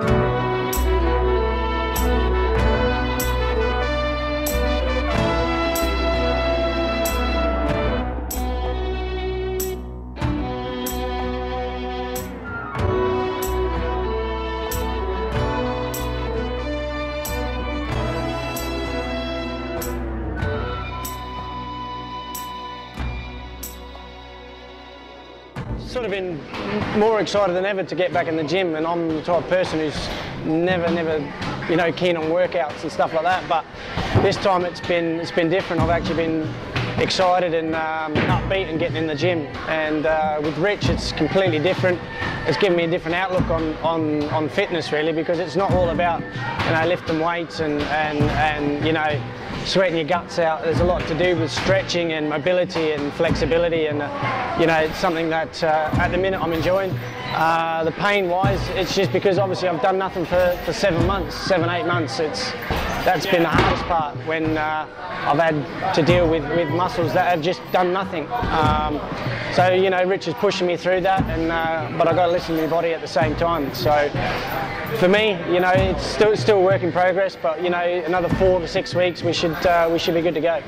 Sort of been more excited than ever to get back in the gym, and I'm the type of person who's never keen on workouts and stuff like that, but this time it's been different. I've actually been excited and upbeat and getting in the gym, and with Rich it's completely different. It's given me a different outlook on fitness, really, because it's not all about lifting weights and sweating your guts out. There's a lot to do with stretching and mobility and flexibility, and it's something that at the minute I'm enjoying. The pain-wise, it's just because obviously I've done nothing for 7 months, 7-8 months. That's been the hardest part, when I've had to deal with muscles that have just done nothing. So Rich is pushing me through that, but I've got to listen to my body at the same time. So for me, it's still a work in progress, but another 4 to 6 weeks we should be good to go.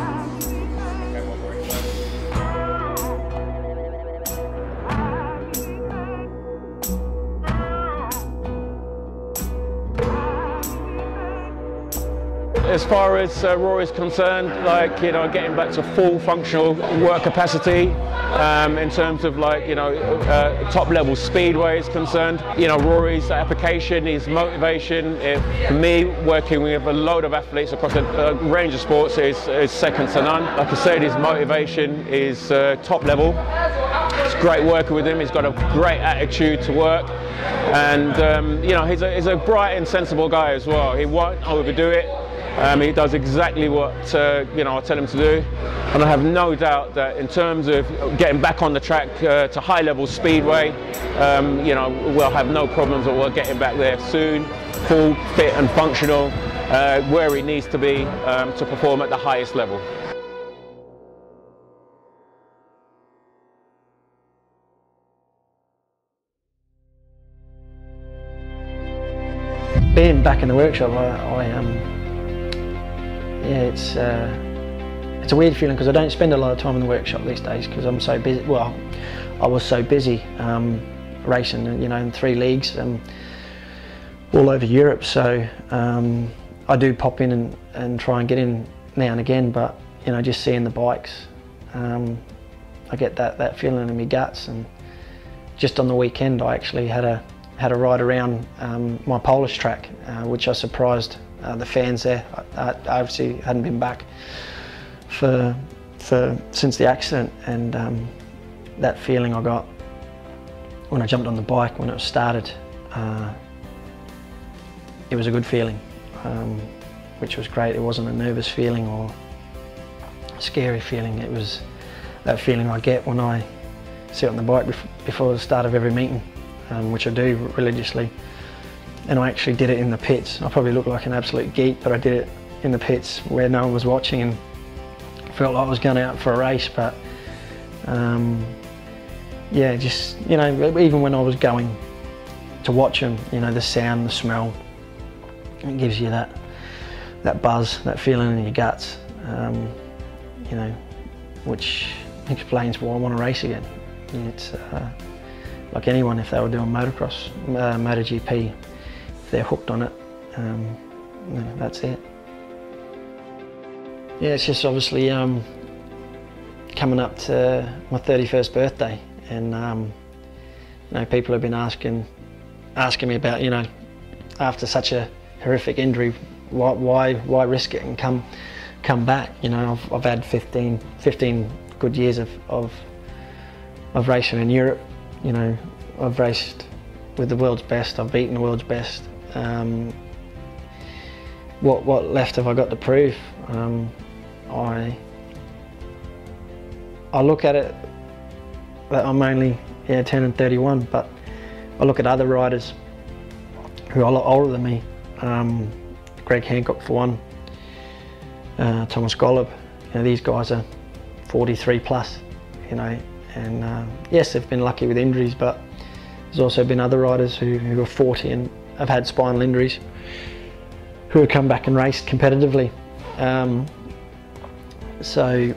As far as Rory's concerned, getting back to full functional work capacity, in terms of top level speedway is concerned. Rory's application, his motivation, for me, working with a load of athletes across a range of sports is second to none. Like I said, his motivation is top level. It's great working with him. He's got a great attitude to work, and he's a bright and sensible guy as well. He won't overdo it. He does exactly what I tell him to do, and I have no doubt that in terms of getting back on the track to high-level speedway, we'll have no problems at all getting back there soon, full, fit and functional, where he needs to be to perform at the highest level. Being back in the workshop, it's a weird feeling, because I don't spend a lot of time in the workshop these days because I'm so busy. Well, I was so busy racing, in 3 leagues all over Europe. So I do pop in and try and get in now and again, but just seeing the bikes, I get that feeling in my guts. And just on the weekend, I actually had a ride around my Polish track, which I surprised the fans there. I obviously hadn't been back since the accident, and that feeling I got when I jumped on the bike when it started, it was a good feeling, which was great. It wasn't a nervous feeling or a scary feeling. It was that feeling I get when I sit on the bike before the start of every meeting, which I do religiously. And I actually did it in the pits. I probably look like an absolute geek, but I did it in the pits where no one was watching, and felt like I was going out for a race. But yeah, just even when I was going to watch them, the sound, the smell, it gives you that buzz, that feeling in your guts, which explains why I want to race again. It's like anyone, if they were doing motocross, MotoGP, if they're hooked on it, that's it. Yeah, it's just obviously coming up to my 31st birthday, and people have been asking me about, after such a horrific injury, why risk it and come back. I've had 15 good years of racing in Europe. I've raced with the world's best. I've beaten the world's best. what left have I got to prove? I look at it that I'm only 10 and 31, but I look at other riders who are a lot older than me. Greg Hancock for one, Thomas Golub. These guys are 43 plus, and yes, they've been lucky with injuries, but there's also been other riders who are 40 and have had spinal injuries who have come back and raced competitively. So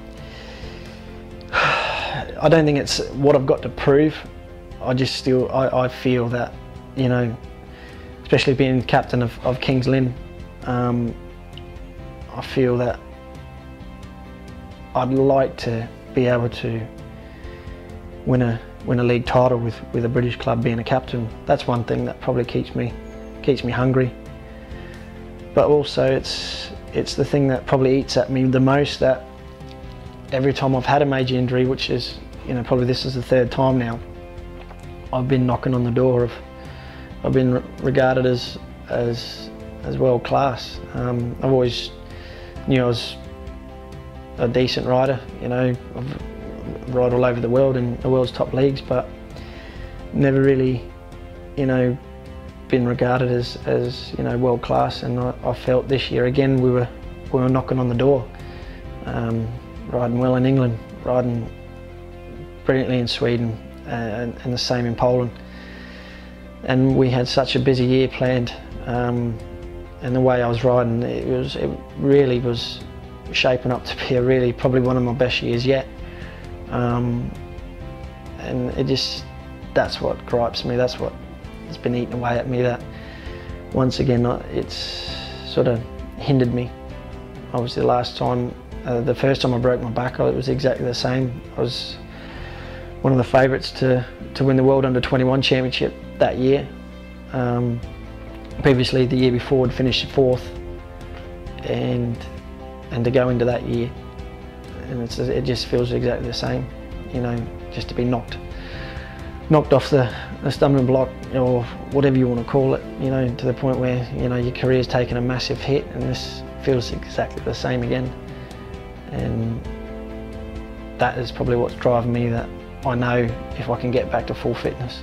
I don't think it's what I've got to prove. I feel that, especially being captain of Kings Lynn, I feel that I'd like to be able to win a league title with a British club being a captain. That's one thing that probably keeps me hungry. But also it's the thing that probably eats at me the most, that every time I've had a major injury, which is, probably this is the third time now, I've been knocking on the door I've been regarded as world class. I've always knew I was a decent rider, I've ride all over the world in the world's top leagues, but never really, been regarded as world class. And I felt this year again we were knocking on the door, riding well in England, riding brilliantly in Sweden, and the same in Poland. And we had such a busy year planned, and the way I was riding, it really was shaping up to be probably one of my best years yet. And that's what gripes me, that's what has been eating away at me, that once again it's sort of hindered me. Obviously the first time I broke my back, it was exactly the same. I was one of the favourites to win the World Under-21 Championship that year. Previously, the year before, I'd finished fourth, and to go into that year, and it just feels exactly the same, just to be knocked off the stumbling block, or whatever you want to call it, to the point where your career's taken a massive hit, and this feels exactly the same again. And that is probably what's driving me, that I know if I can get back to full fitness,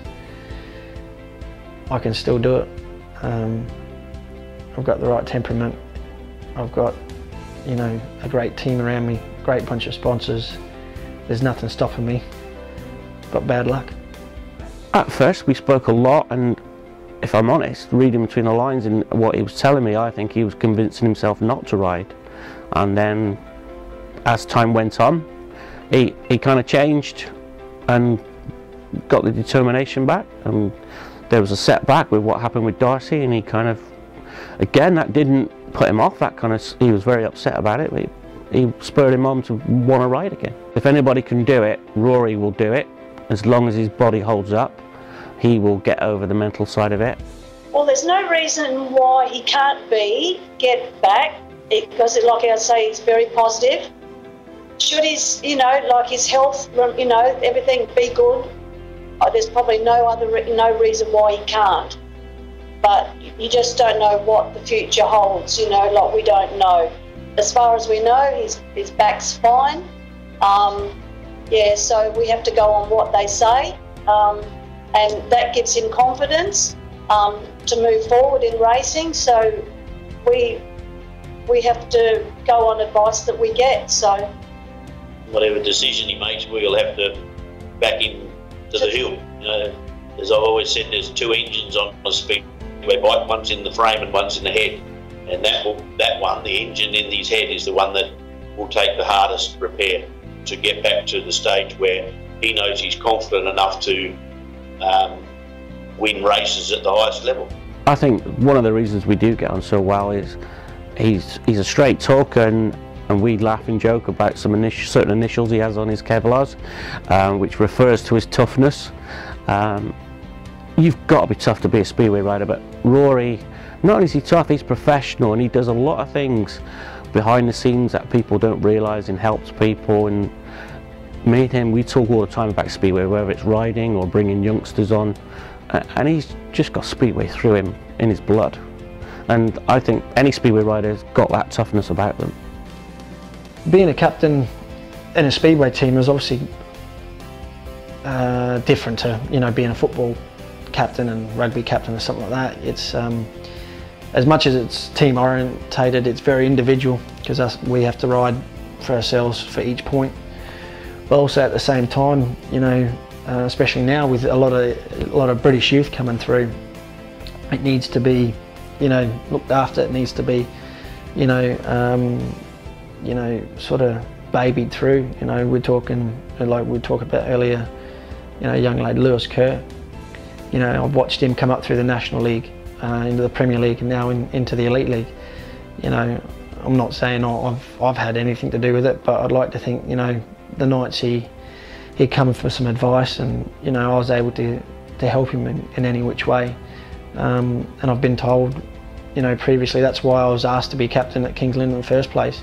I can still do it. I've got the right temperament, I've got a great team around me, great bunch of sponsors. There's nothing stopping me but bad luck. At first we spoke a lot, and if I'm honest, reading between the lines and what he was telling me, I think he was convincing himself not to ride. And then as time went on, he kind of changed and got the determination back, and there was a setback with what happened with Darcy, and he kind of, again, that didn't put him off, he was very upset about it, but he spurred him on to want to ride again. If anybody can do it, Rory will do it. As long as his body holds up, he will get over the mental side of it. Well, there's no reason why he can't get back, because like I say, he's very positive. Should his, his health, everything be good, there's probably no reason why he can't. But you just don't know what the future holds, we don't know. As far as we know, his back's fine. So we have to go on what they say, and that gives him confidence to move forward in racing. So we have to go on advice that we get. So whatever decision he makes, we'll have to back him to the hill. As I've always said, there's two engines on a speedway bike. One's in the frame and one's in the head, and that one, the engine in his head, is the one that will take the hardest repair to get back to the stage where he knows he's confident enough to win races at the highest level. I think one of the reasons we do get on so well is he's a straight talker, and we laugh and joke about some certain initials he has on his Kevlars, which refers to his toughness. You've got to be tough to be a speedway rider, but Rory, not only is he tough, he's professional, and he does a lot of things behind the scenes that people don't realise, and helps people. And me and him, we talk all the time about speedway, whether it's riding or bringing youngsters on, and he's just got speedway through him in his blood. and I think any Speedway rider's got that toughness about them. Being a captain in a Speedway team is obviously different to, you know, being a football captain and rugby captain or something like that. It's as much as it's team orientated, it's very individual, because we have to ride for ourselves for each point. But also at the same time, you know, especially now with a lot of British youth coming through, it needs to be, you know, looked after. It needs to be, you know, sort of babied through. You know, we're talking, like we talked about earlier, you know, young lad Lewis Kerr. You know, I've watched him come up through the National League, into the Premier League, and now into the Elite League. You know, I'm not saying I've had anything to do with it, but I'd like to think, you know, the nights he come for some advice, and, you know, I was able to help him in any which way. And I've been told, you know, previously, that's why I was asked to be captain at Kings Lynn in the first place.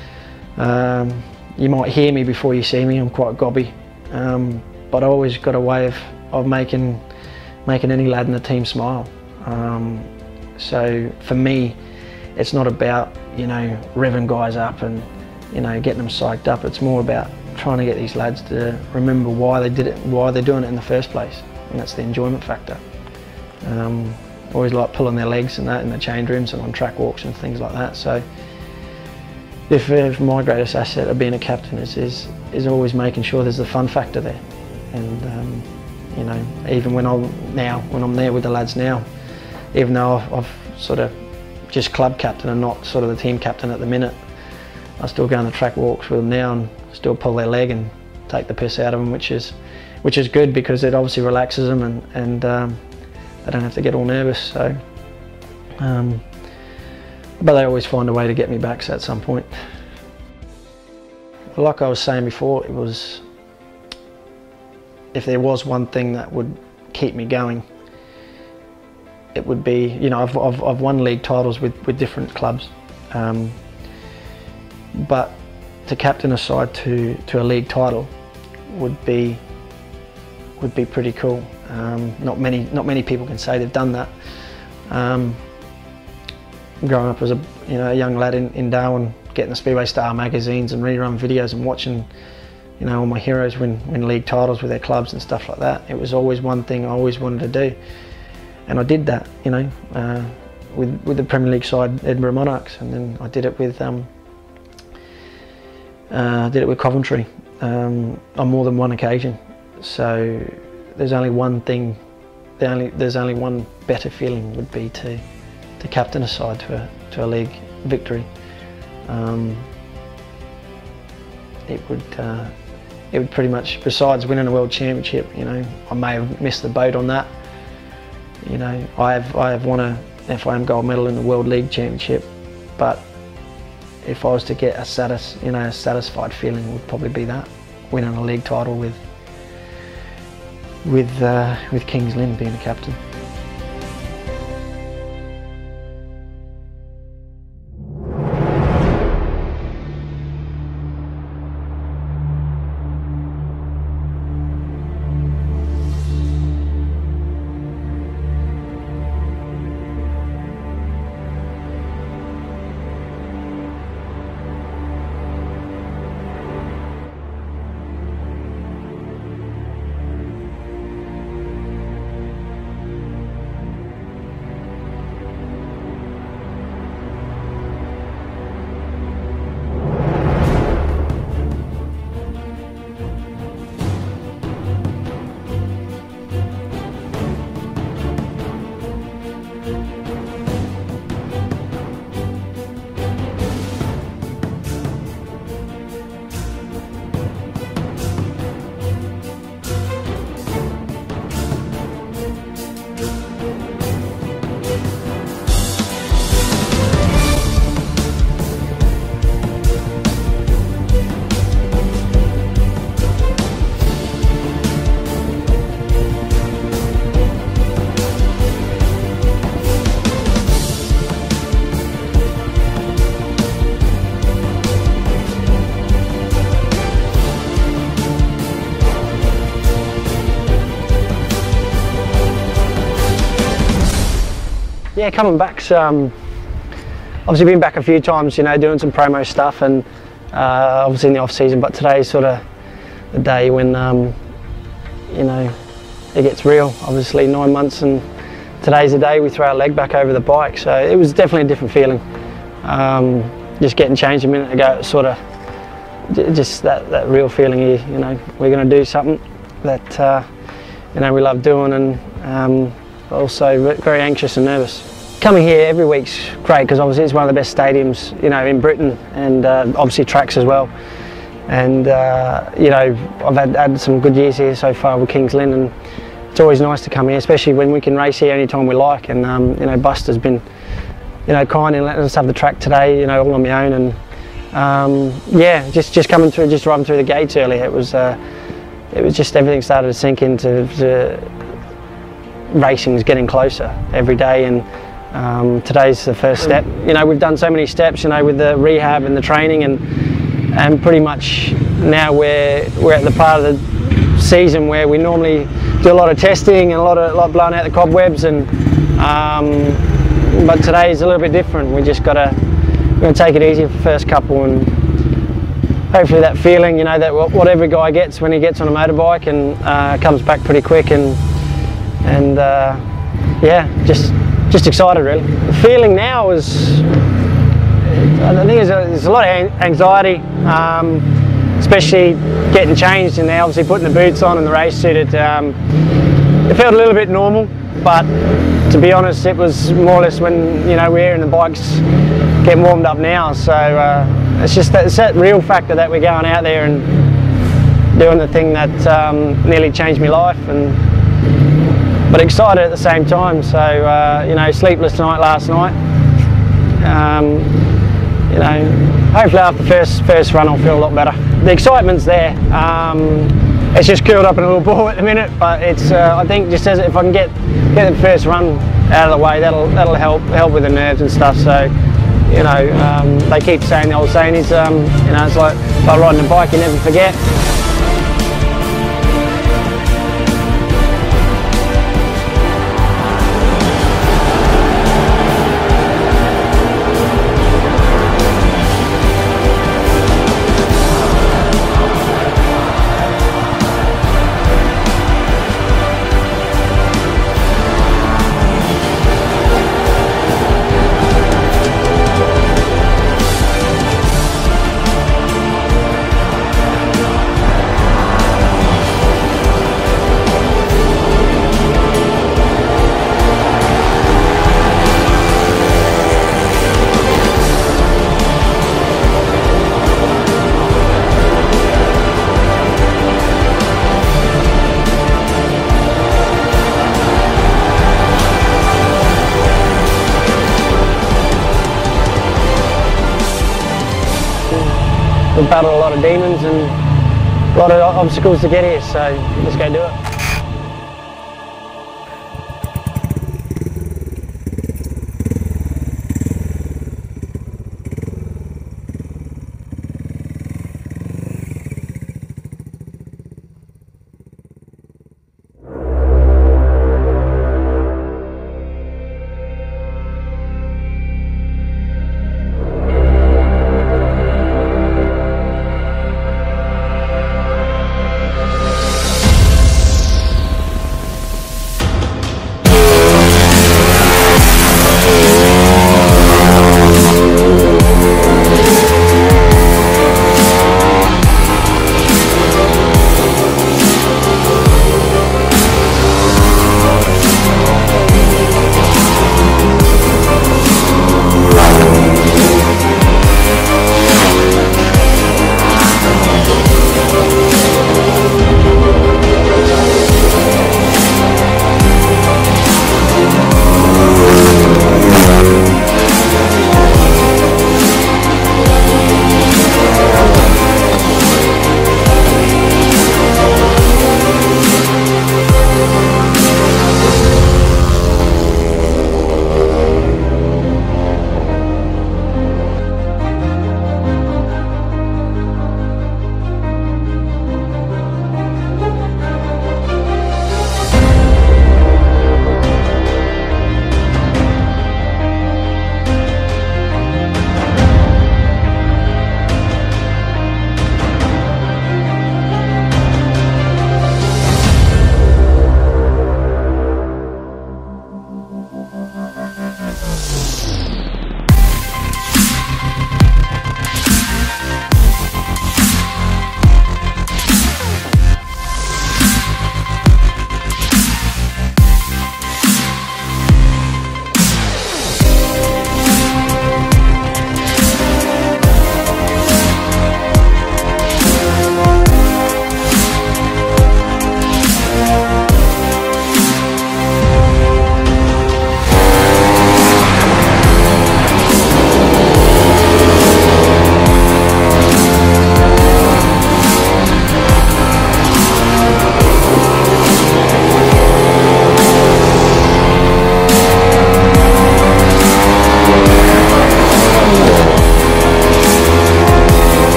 You might hear me before you see me. I'm quite gobby, but I always got a way of making any lad in the team smile. So for me, it's not about, you know, revving guys up and, you know, getting them psyched up. It's more about trying to get these lads to remember why they did it, why they're doing it in the first place, and that's the enjoyment factor. Always like pulling their legs and that in the change rooms and on track walks and things like that. So if my greatest asset of being a captain is always making sure there's the fun factor there. And you know, even when I'm there with the lads now, even though I've sort of just club captain and not sort of the team captain at the minute, I still go on the track walks with them now and still pull their leg and take the piss out of them, which is good, because it obviously relaxes them, and they don't have to get all nervous. So, but they always find a way to get me back at some point. Like I was saying before, it was, if there was one thing that would keep me going, it would be, you know, I've won league titles with different clubs, but to captain a side to a league title would be pretty cool. Not many people can say they've done that. Growing up as a young lad in Darwin, getting the Speedway Star magazines and rerun videos and watching, you know, all my heroes win league titles with their clubs and stuff like that. It was always one thing I always wanted to do, and I did that, you know, with the Premier League side, Edinburgh Monarchs, and then I did it with Coventry on more than one occasion. So there's only one thing, there's only one better feeling would be to captain a side to a league victory. It would pretty much, besides winning a world championship, you know, I may have missed the boat on that. You know, I have won a FIM gold medal in the World League Championship, but if I was to get a satisfied feeling, would probably be that, winning a league title with Kings Lynn, being the captain. Yeah, coming back's obviously been back a few times, you know, doing some promo stuff, and obviously in the off season. But today's sort of the day when you know, it gets real. Obviously 9 months, and today's the day we throw our leg back over the bike. So it was definitely a different feeling. Just getting changed a minute ago, sort of just that real feeling here. You know, we're going to do something that you know, we love doing, and also very anxious and nervous. Coming here every week's great because obviously it's one of the best stadiums, you know, in Britain, and obviously tracks as well. And you know, I've had some good years here so far with Kings Lynn, and it's always nice to come here, especially when we can race here anytime we like. And you know, Buster's been, you know, kind in letting us have the track today, you know, all on my own. And yeah, just coming through, just driving through the gates earlier, it was just everything started to sink into racing's getting closer every day. And today's the first step. You know, we've done so many steps, you know, with the rehab and the training, and pretty much now we're at the part of the season where we normally do a lot of testing and a lot blowing out the cobwebs, and but today's a little bit different. We're going to take it easy for the first couple, and hopefully that feeling, you know, that what every guy gets when he gets on a motorbike and comes back pretty quick, and yeah, just excited really. The feeling now is, I think there's a lot of anxiety, especially getting changed and now obviously putting the boots on and the race suit. It felt a little bit normal, but to be honest, it was more or less when, you know, we're in the bikes getting warmed up now. So it's just that real factor that we're going out there and doing the thing that nearly changed my life, but excited at the same time. So you know, sleepless night last night. You know, hopefully after the first run I'll feel a lot better. The excitement's there. It's just curled up in a little ball at the minute, but it's I think just as if I can get the first run out of the way, that'll help with the nerves and stuff. So, you know, they keep saying, the old saying is, you know, it's like riding a bike, you never forget. We've battled a lot of demons and a lot of obstacles to get here, so let's go do it.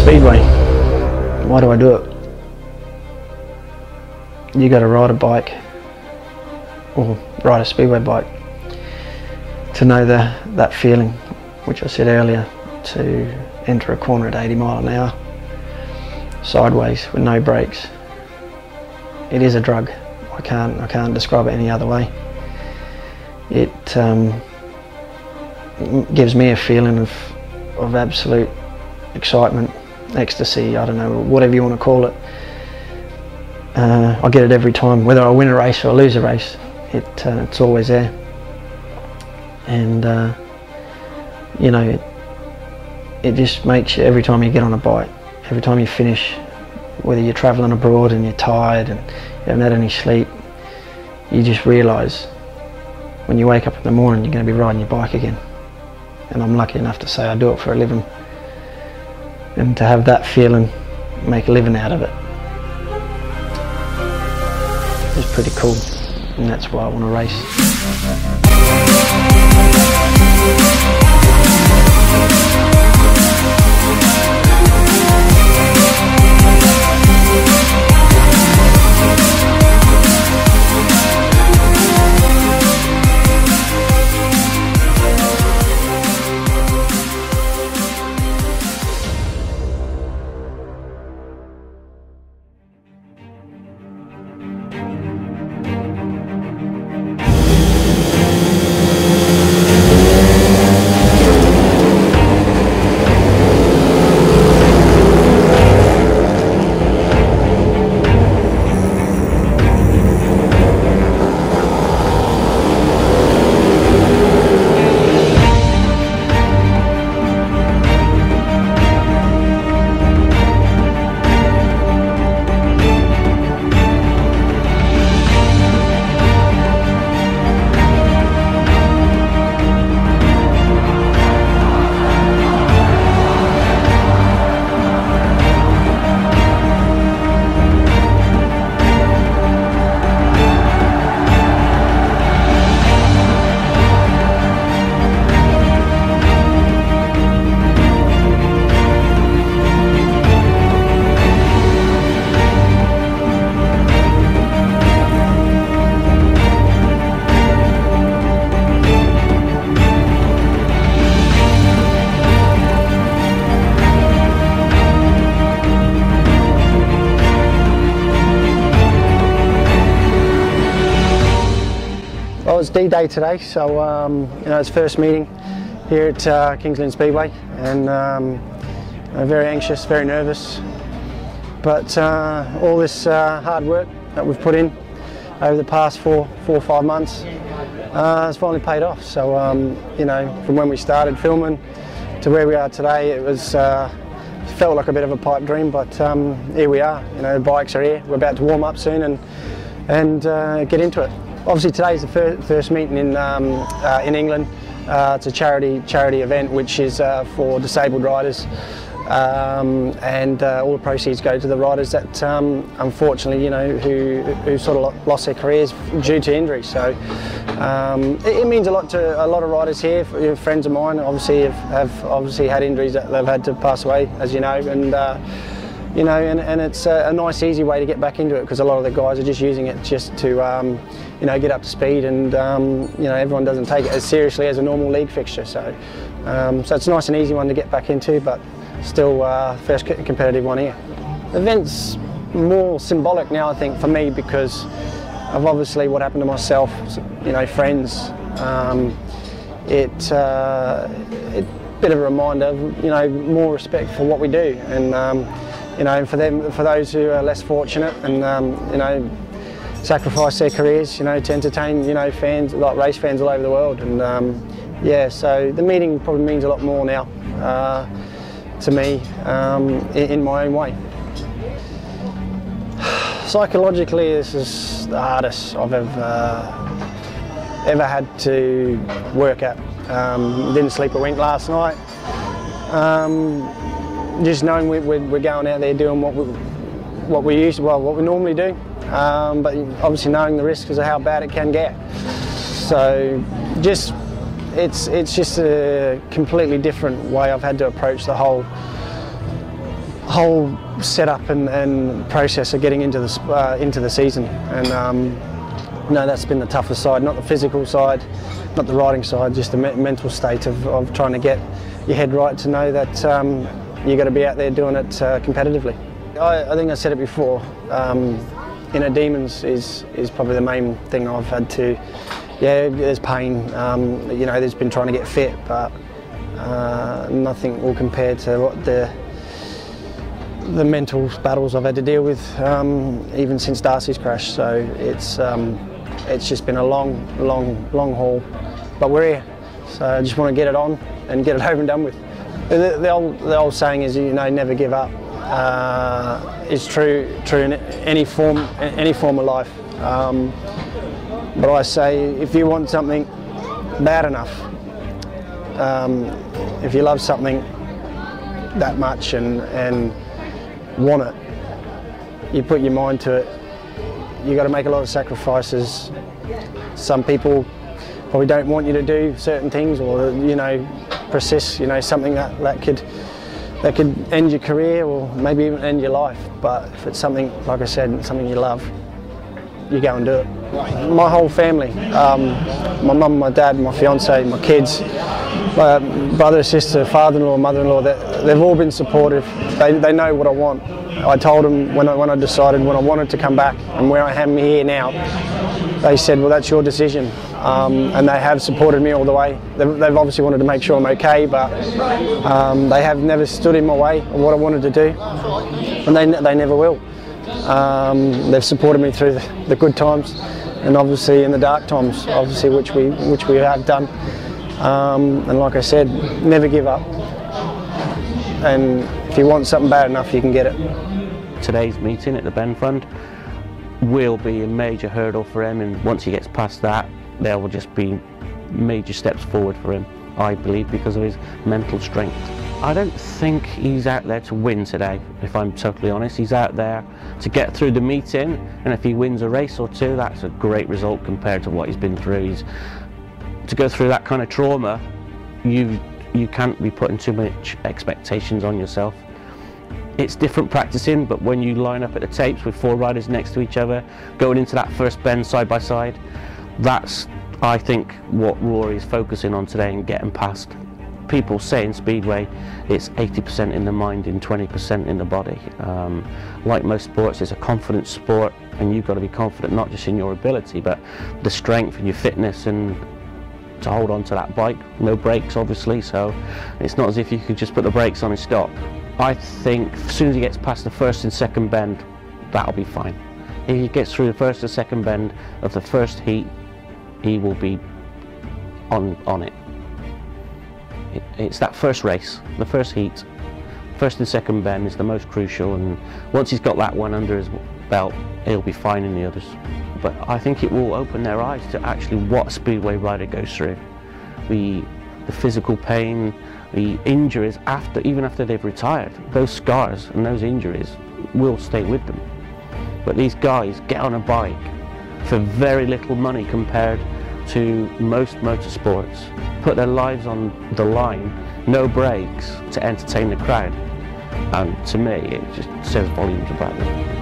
Speedway. Why do I do it? You got to ride a bike, or ride a Speedway bike, to know that feeling, which I said earlier, to enter a corner at 80 mile an hour, sideways with no brakes. It is a drug. I can't describe it any other way. It gives me a feeling of absolute excitement, ecstasy, I don't know, whatever you want to call it. I get it every time, whether I win a race or lose a race. It's always there. And you know, it just makes you, every time you get on a bike, every time you finish, whether you're travelling abroad and you're tired and you haven't had any sleep, you just realise when you wake up in the morning you're going to be riding your bike again. And I'm lucky enough to say I do it for a living, and to have that feeling, make a living out of it, is pretty cool, and that's why I want to race. It's D-Day today, so you know, it's first meeting here at Australian Speedway, and I'm very anxious, very nervous, but all this hard work that we've put in over the past four or 5 months has finally paid off. So you know, from when we started filming to where we are today, it was felt like a bit of a pipe dream, but here we are. You know, the bikes are here. We're about to warm up soon and get into it. Obviously today's the first meeting in England. It's a charity event which is for disabled riders, and all the proceeds go to the riders that unfortunately, you know, who sort of lost their careers due to injury. So it means a lot to a lot of riders here. Friends of mine obviously have obviously had injuries that they've had to pass away, as you know, and you know, and it's a nice easy way to get back into it, because a lot of the guys are just using it just to you know, get up to speed, and you know, everyone doesn't take it as seriously as a normal league fixture. So so it's a nice and easy one to get back into, but still first competitive one here. The event's more symbolic now, I think, for me, because of obviously what happened to myself, you know, friends. It's a bit of a reminder, you know, more respect for what we do, and you know, for those who are less fortunate and you know, sacrifice their careers, you know, to entertain, you know, fans, like race fans all over the world. And yeah, so the meeting probably means a lot more now to me, in my own way. Psychologically, this is the hardest I've ever had to work at. Didn't sleep a wink last night. Just knowing we're going out there doing what we normally do, but obviously knowing the risks of how bad it can get. So it's just a completely different way I've had to approach the whole whole setup and process of getting into the season, and no, that's been the toughest side, not the physical side, not the riding side, just the mental state of trying to get your head right to know that you've got to be out there doing it competitively. I think I said it before, inner demons is probably the main thing I've had to, yeah, there's pain, you know, there's been trying to get fit, but nothing will compare to what the mental battles I've had to deal with, even since Darcy's crash. So it's just been a long haul, but we're here. So I just want to get it on and get it over and done with. The old saying is, you know, never give up. Is true in any form of life. But I say, if you want something bad enough, if you love something that much and want it, you put your mind to it. You got to make a lot of sacrifices. Some people probably don't want you to do certain things, or, you know, persist. You know, something that could end your career, or maybe even end your life. But if it's something, like I said, something you love, you go and do it. My whole family, my mum, my dad, my fiance, my kids, my brother, sister, father-in-law, mother-in-law, they've all been supportive. They know what I want. I told them when I decided when I wanted to come back and where I am here now, they said, well, that's your decision. And they have supported me all the way. They've obviously wanted to make sure I'm okay, but they have never stood in my way of what I wanted to do, and they never will. They've supported me through the good times, and obviously in the dark times, obviously which we have done. And like I said, never give up. And if you want something bad enough, you can get it. Today's meeting at the Bend Fund will be a major hurdle for him, and once he gets past that, there will just be major steps forward for him, I believe, because of his mental strength. I don't think he's out there to win today, if I'm totally honest. He's out there to get through the meeting, and if he wins a race or two, that's a great result compared to what he's been through. To go through that kind of trauma, you can't be putting too much expectations on yourself. It's different practicing, but when you line up at the tapes with 4 riders next to each other, going into that first bend side by side, that's, I think, what Rory is focusing on today and getting past. People say in Speedway it's 80% in the mind and 20% in the body. Like most sports, it's a confidence sport, and you've got to be confident not just in your ability, but the strength and your fitness, and to hold on to that bike. No brakes, obviously, so it's not as if you could just put the brakes on and stop. I think as soon as he gets past the first and second bend, that'll be fine. If he gets through the first and second bend of the first heat, he will be on it. It's that first race, the first heat, first and second bend is the most crucial, and once he's got that one under his belt, he'll be fine in the others. But I think it will open their eyes to actually what a Speedway rider goes through. The physical pain, the injuries, even after they've retired, those scars and those injuries will stay with them. But these guys get on a bike for very little money compared to most motorsports, put their lives on the line, no brakes, to entertain the crowd. And to me, it just says volumes about them.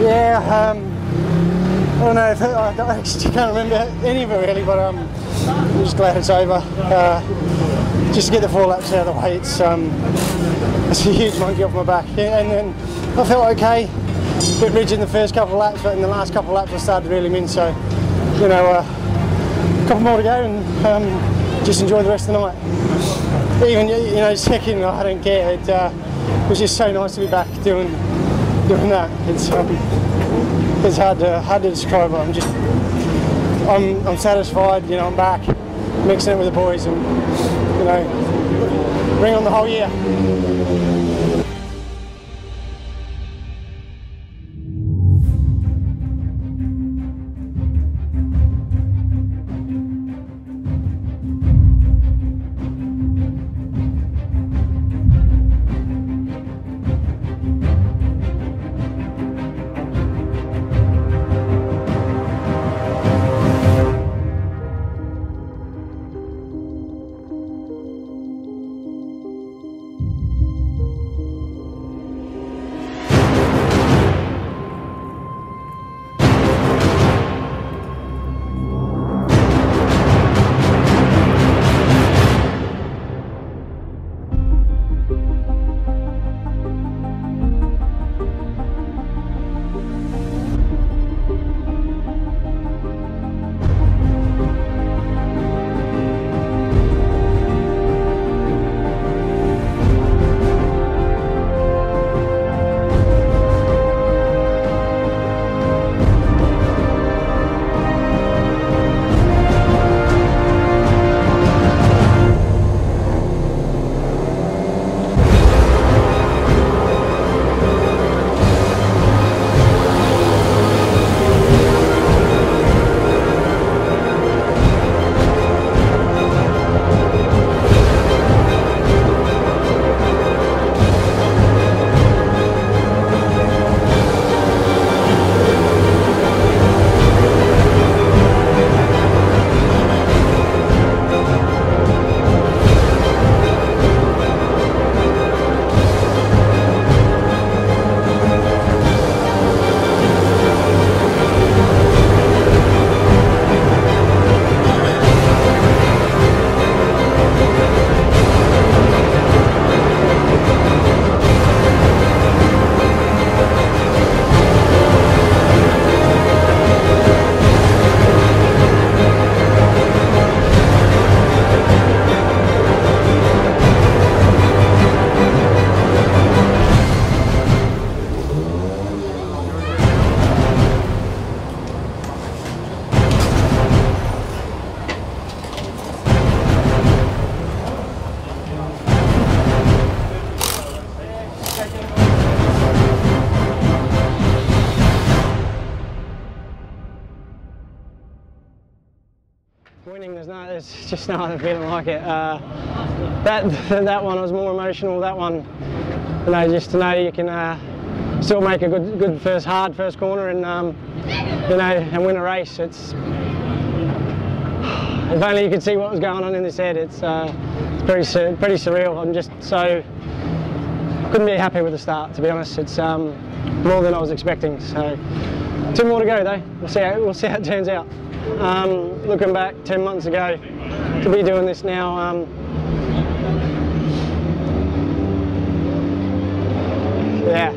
Yeah, I don't know, I actually can't remember any of it really, but I'm just glad it's over. Just to get the 4 laps out of the way, it's a huge monkey off my back. Yeah, and then I felt okay, a bit rigid in the first couple of laps, but in the last couple of laps I started to really mince, so, you know, a couple more to go and just enjoy the rest of the night. Even, you know, second, I don't care, it was just so nice to be back doing that. It's hard to describe, but I'm satisfied, you know, I'm back, mixing it with the boys and, you know, bring on the whole year. Winning, there's just no other feeling like it. That one was more emotional. That one, you know, just to know you can still make a good hard first corner and you know, and win a race. It's if only you could see what was going on in his head. It's pretty surreal. I'm just so couldn't be happy with the start, to be honest. It's more than I was expecting. So 2 more to go though. We'll see how it turns out. Looking back 10 months ago to be doing this now, yeah,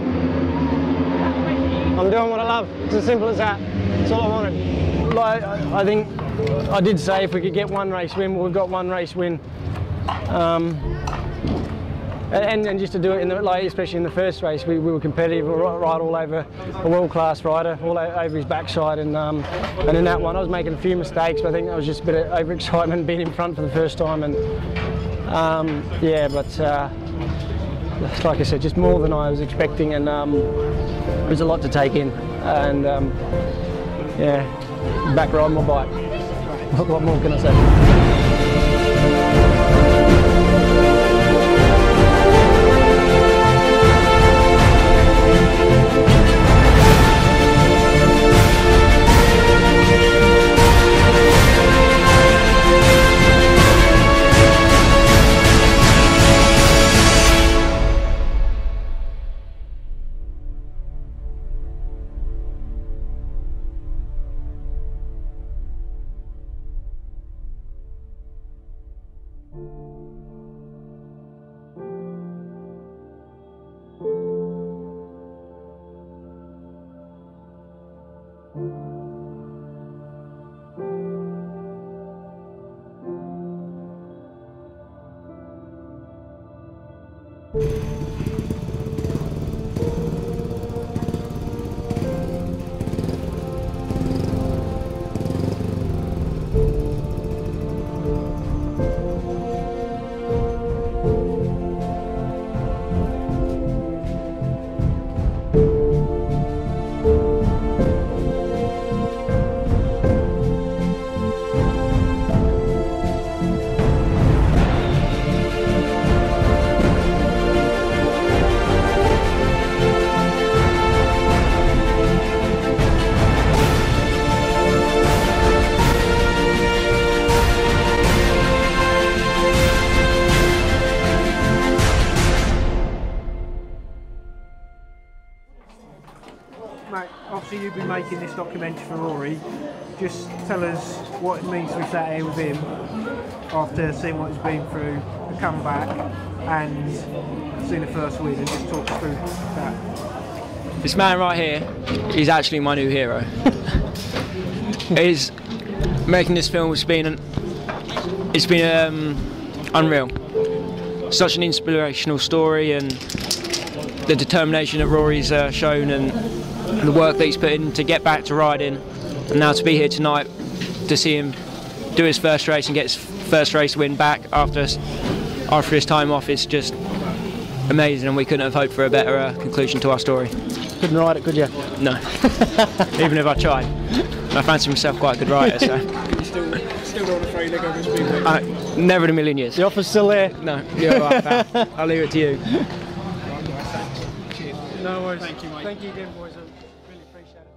I'm doing what I love. It's as simple as that. That's all I wanted. Like, I think I did say if we could get 1 race win, well, we've got 1 race win. And just to do it in the, like, especially in the first race, we were competitive, right all over a world-class rider, all over his backside, and in that one I was making a few mistakes, but I think that was just a bit of overexcitement being in front for the first time, and yeah, but like I said, just more than I was expecting, and it was a lot to take in, and yeah, back riding my bike. What more can I say? Mate, obviously you've been making this documentary for Rory. Just tell us what it means to be sat here with him after seeing what he's been through, the comeback, and seeing the first win, and just talk us through that. This man right here is actually my new hero. Making this film has been unreal. Such an inspirational story, and the determination that Rory's shown, and the work that he's put in to get back to riding, and now to be here tonight to see him do his first race and get his first race win back after his time off is just amazing, and we couldn't have hoped for a better conclusion to our story. Couldn't ride it, could you? No. Even if I tried. I fancy myself quite a good rider, so. You still don't want to throw your leg over the speedway? Never in a million years. The offer's still there? No, you're all right, pal. I'll leave it to you. No worries. Thank you, mate. Thank you again, boys. I really appreciate it.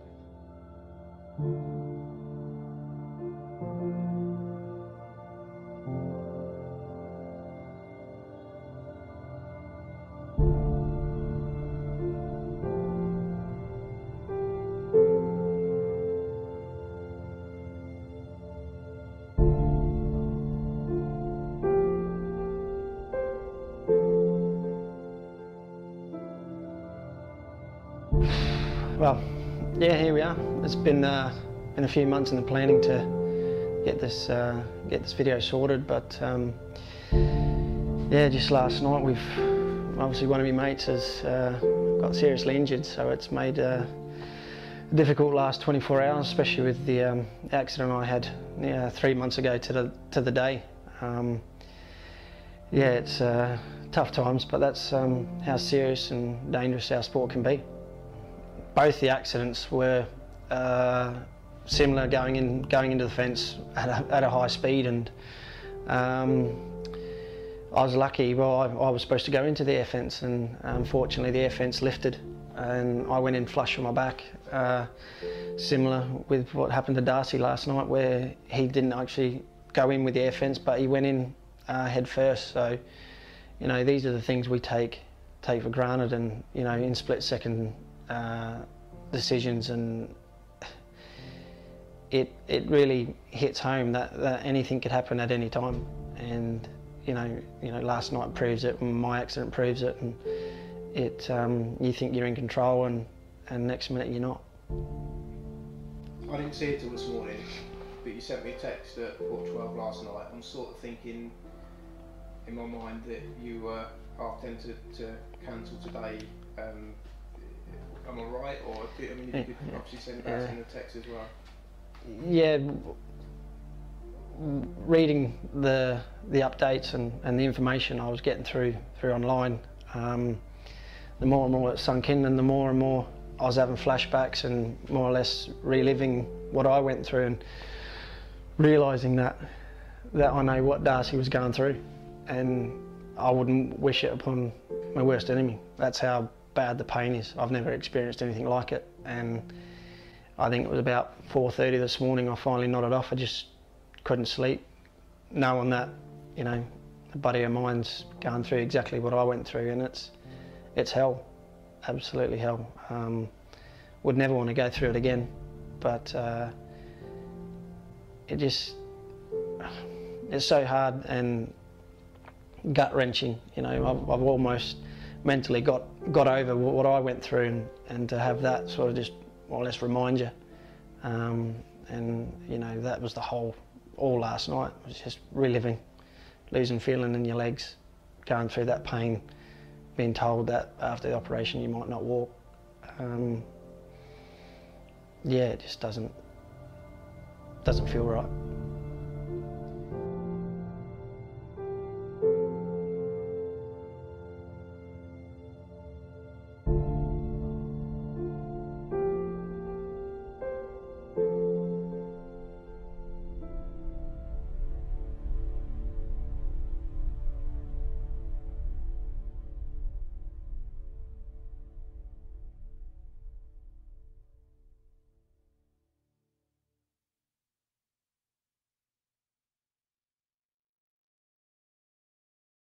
Well, yeah, here we are. It's been a few months in the planning to get this video sorted, but yeah, just last night obviously one of my mates has got seriously injured, so it's made a difficult last 24 hours, especially with the accident I had 3 months ago to the day. Yeah, it's tough times, but that's how serious and dangerous our sport can be. Both the accidents were similar, going into the fence at a high speed, and I was lucky. Well, I was supposed to go into the air fence, and unfortunately the air fence lifted and I went in flush on my back. Similar with what happened to Darcy last night, where he didn't actually go in with the air fence, but he went in head first. So, you know, these are the things we take for granted, and you know, in split-second decisions, and it really hits home that anything could happen at any time. And you know, last night proves it, and my accident proves it, and you think you're in control, and next minute you're not. I didn't see it till this morning, but you sent me a text at 12 last night. I'm sort of thinking in my mind that you were half tempted to cancel today. Am I right? Or I mean, you could obviously send that in the text as well. Yeah, reading the updates and the information I was getting through online, the more and more it sunk in, and the more and more I was having flashbacks and more or less reliving what I went through, and realising that I know what Darcy was going through, and I wouldn't wish it upon my worst enemy. That's how bad the pain is. I've never experienced anything like it, and I think it was about 4:30 this morning I finally nodded off. I just couldn't sleep, knowing that, you know, a buddy of mine's going through exactly what I went through, and it's hell, absolutely hell. Would never want to go through it again, but it's so hard and gut-wrenching. You know, I've almost mentally got over what I went through, and to have that sort of just more or less remind you and you know, that was the all last night. It was just reliving, losing feeling in your legs, going through that pain, being told that after the operation you might not walk. Yeah, it just doesn't feel right.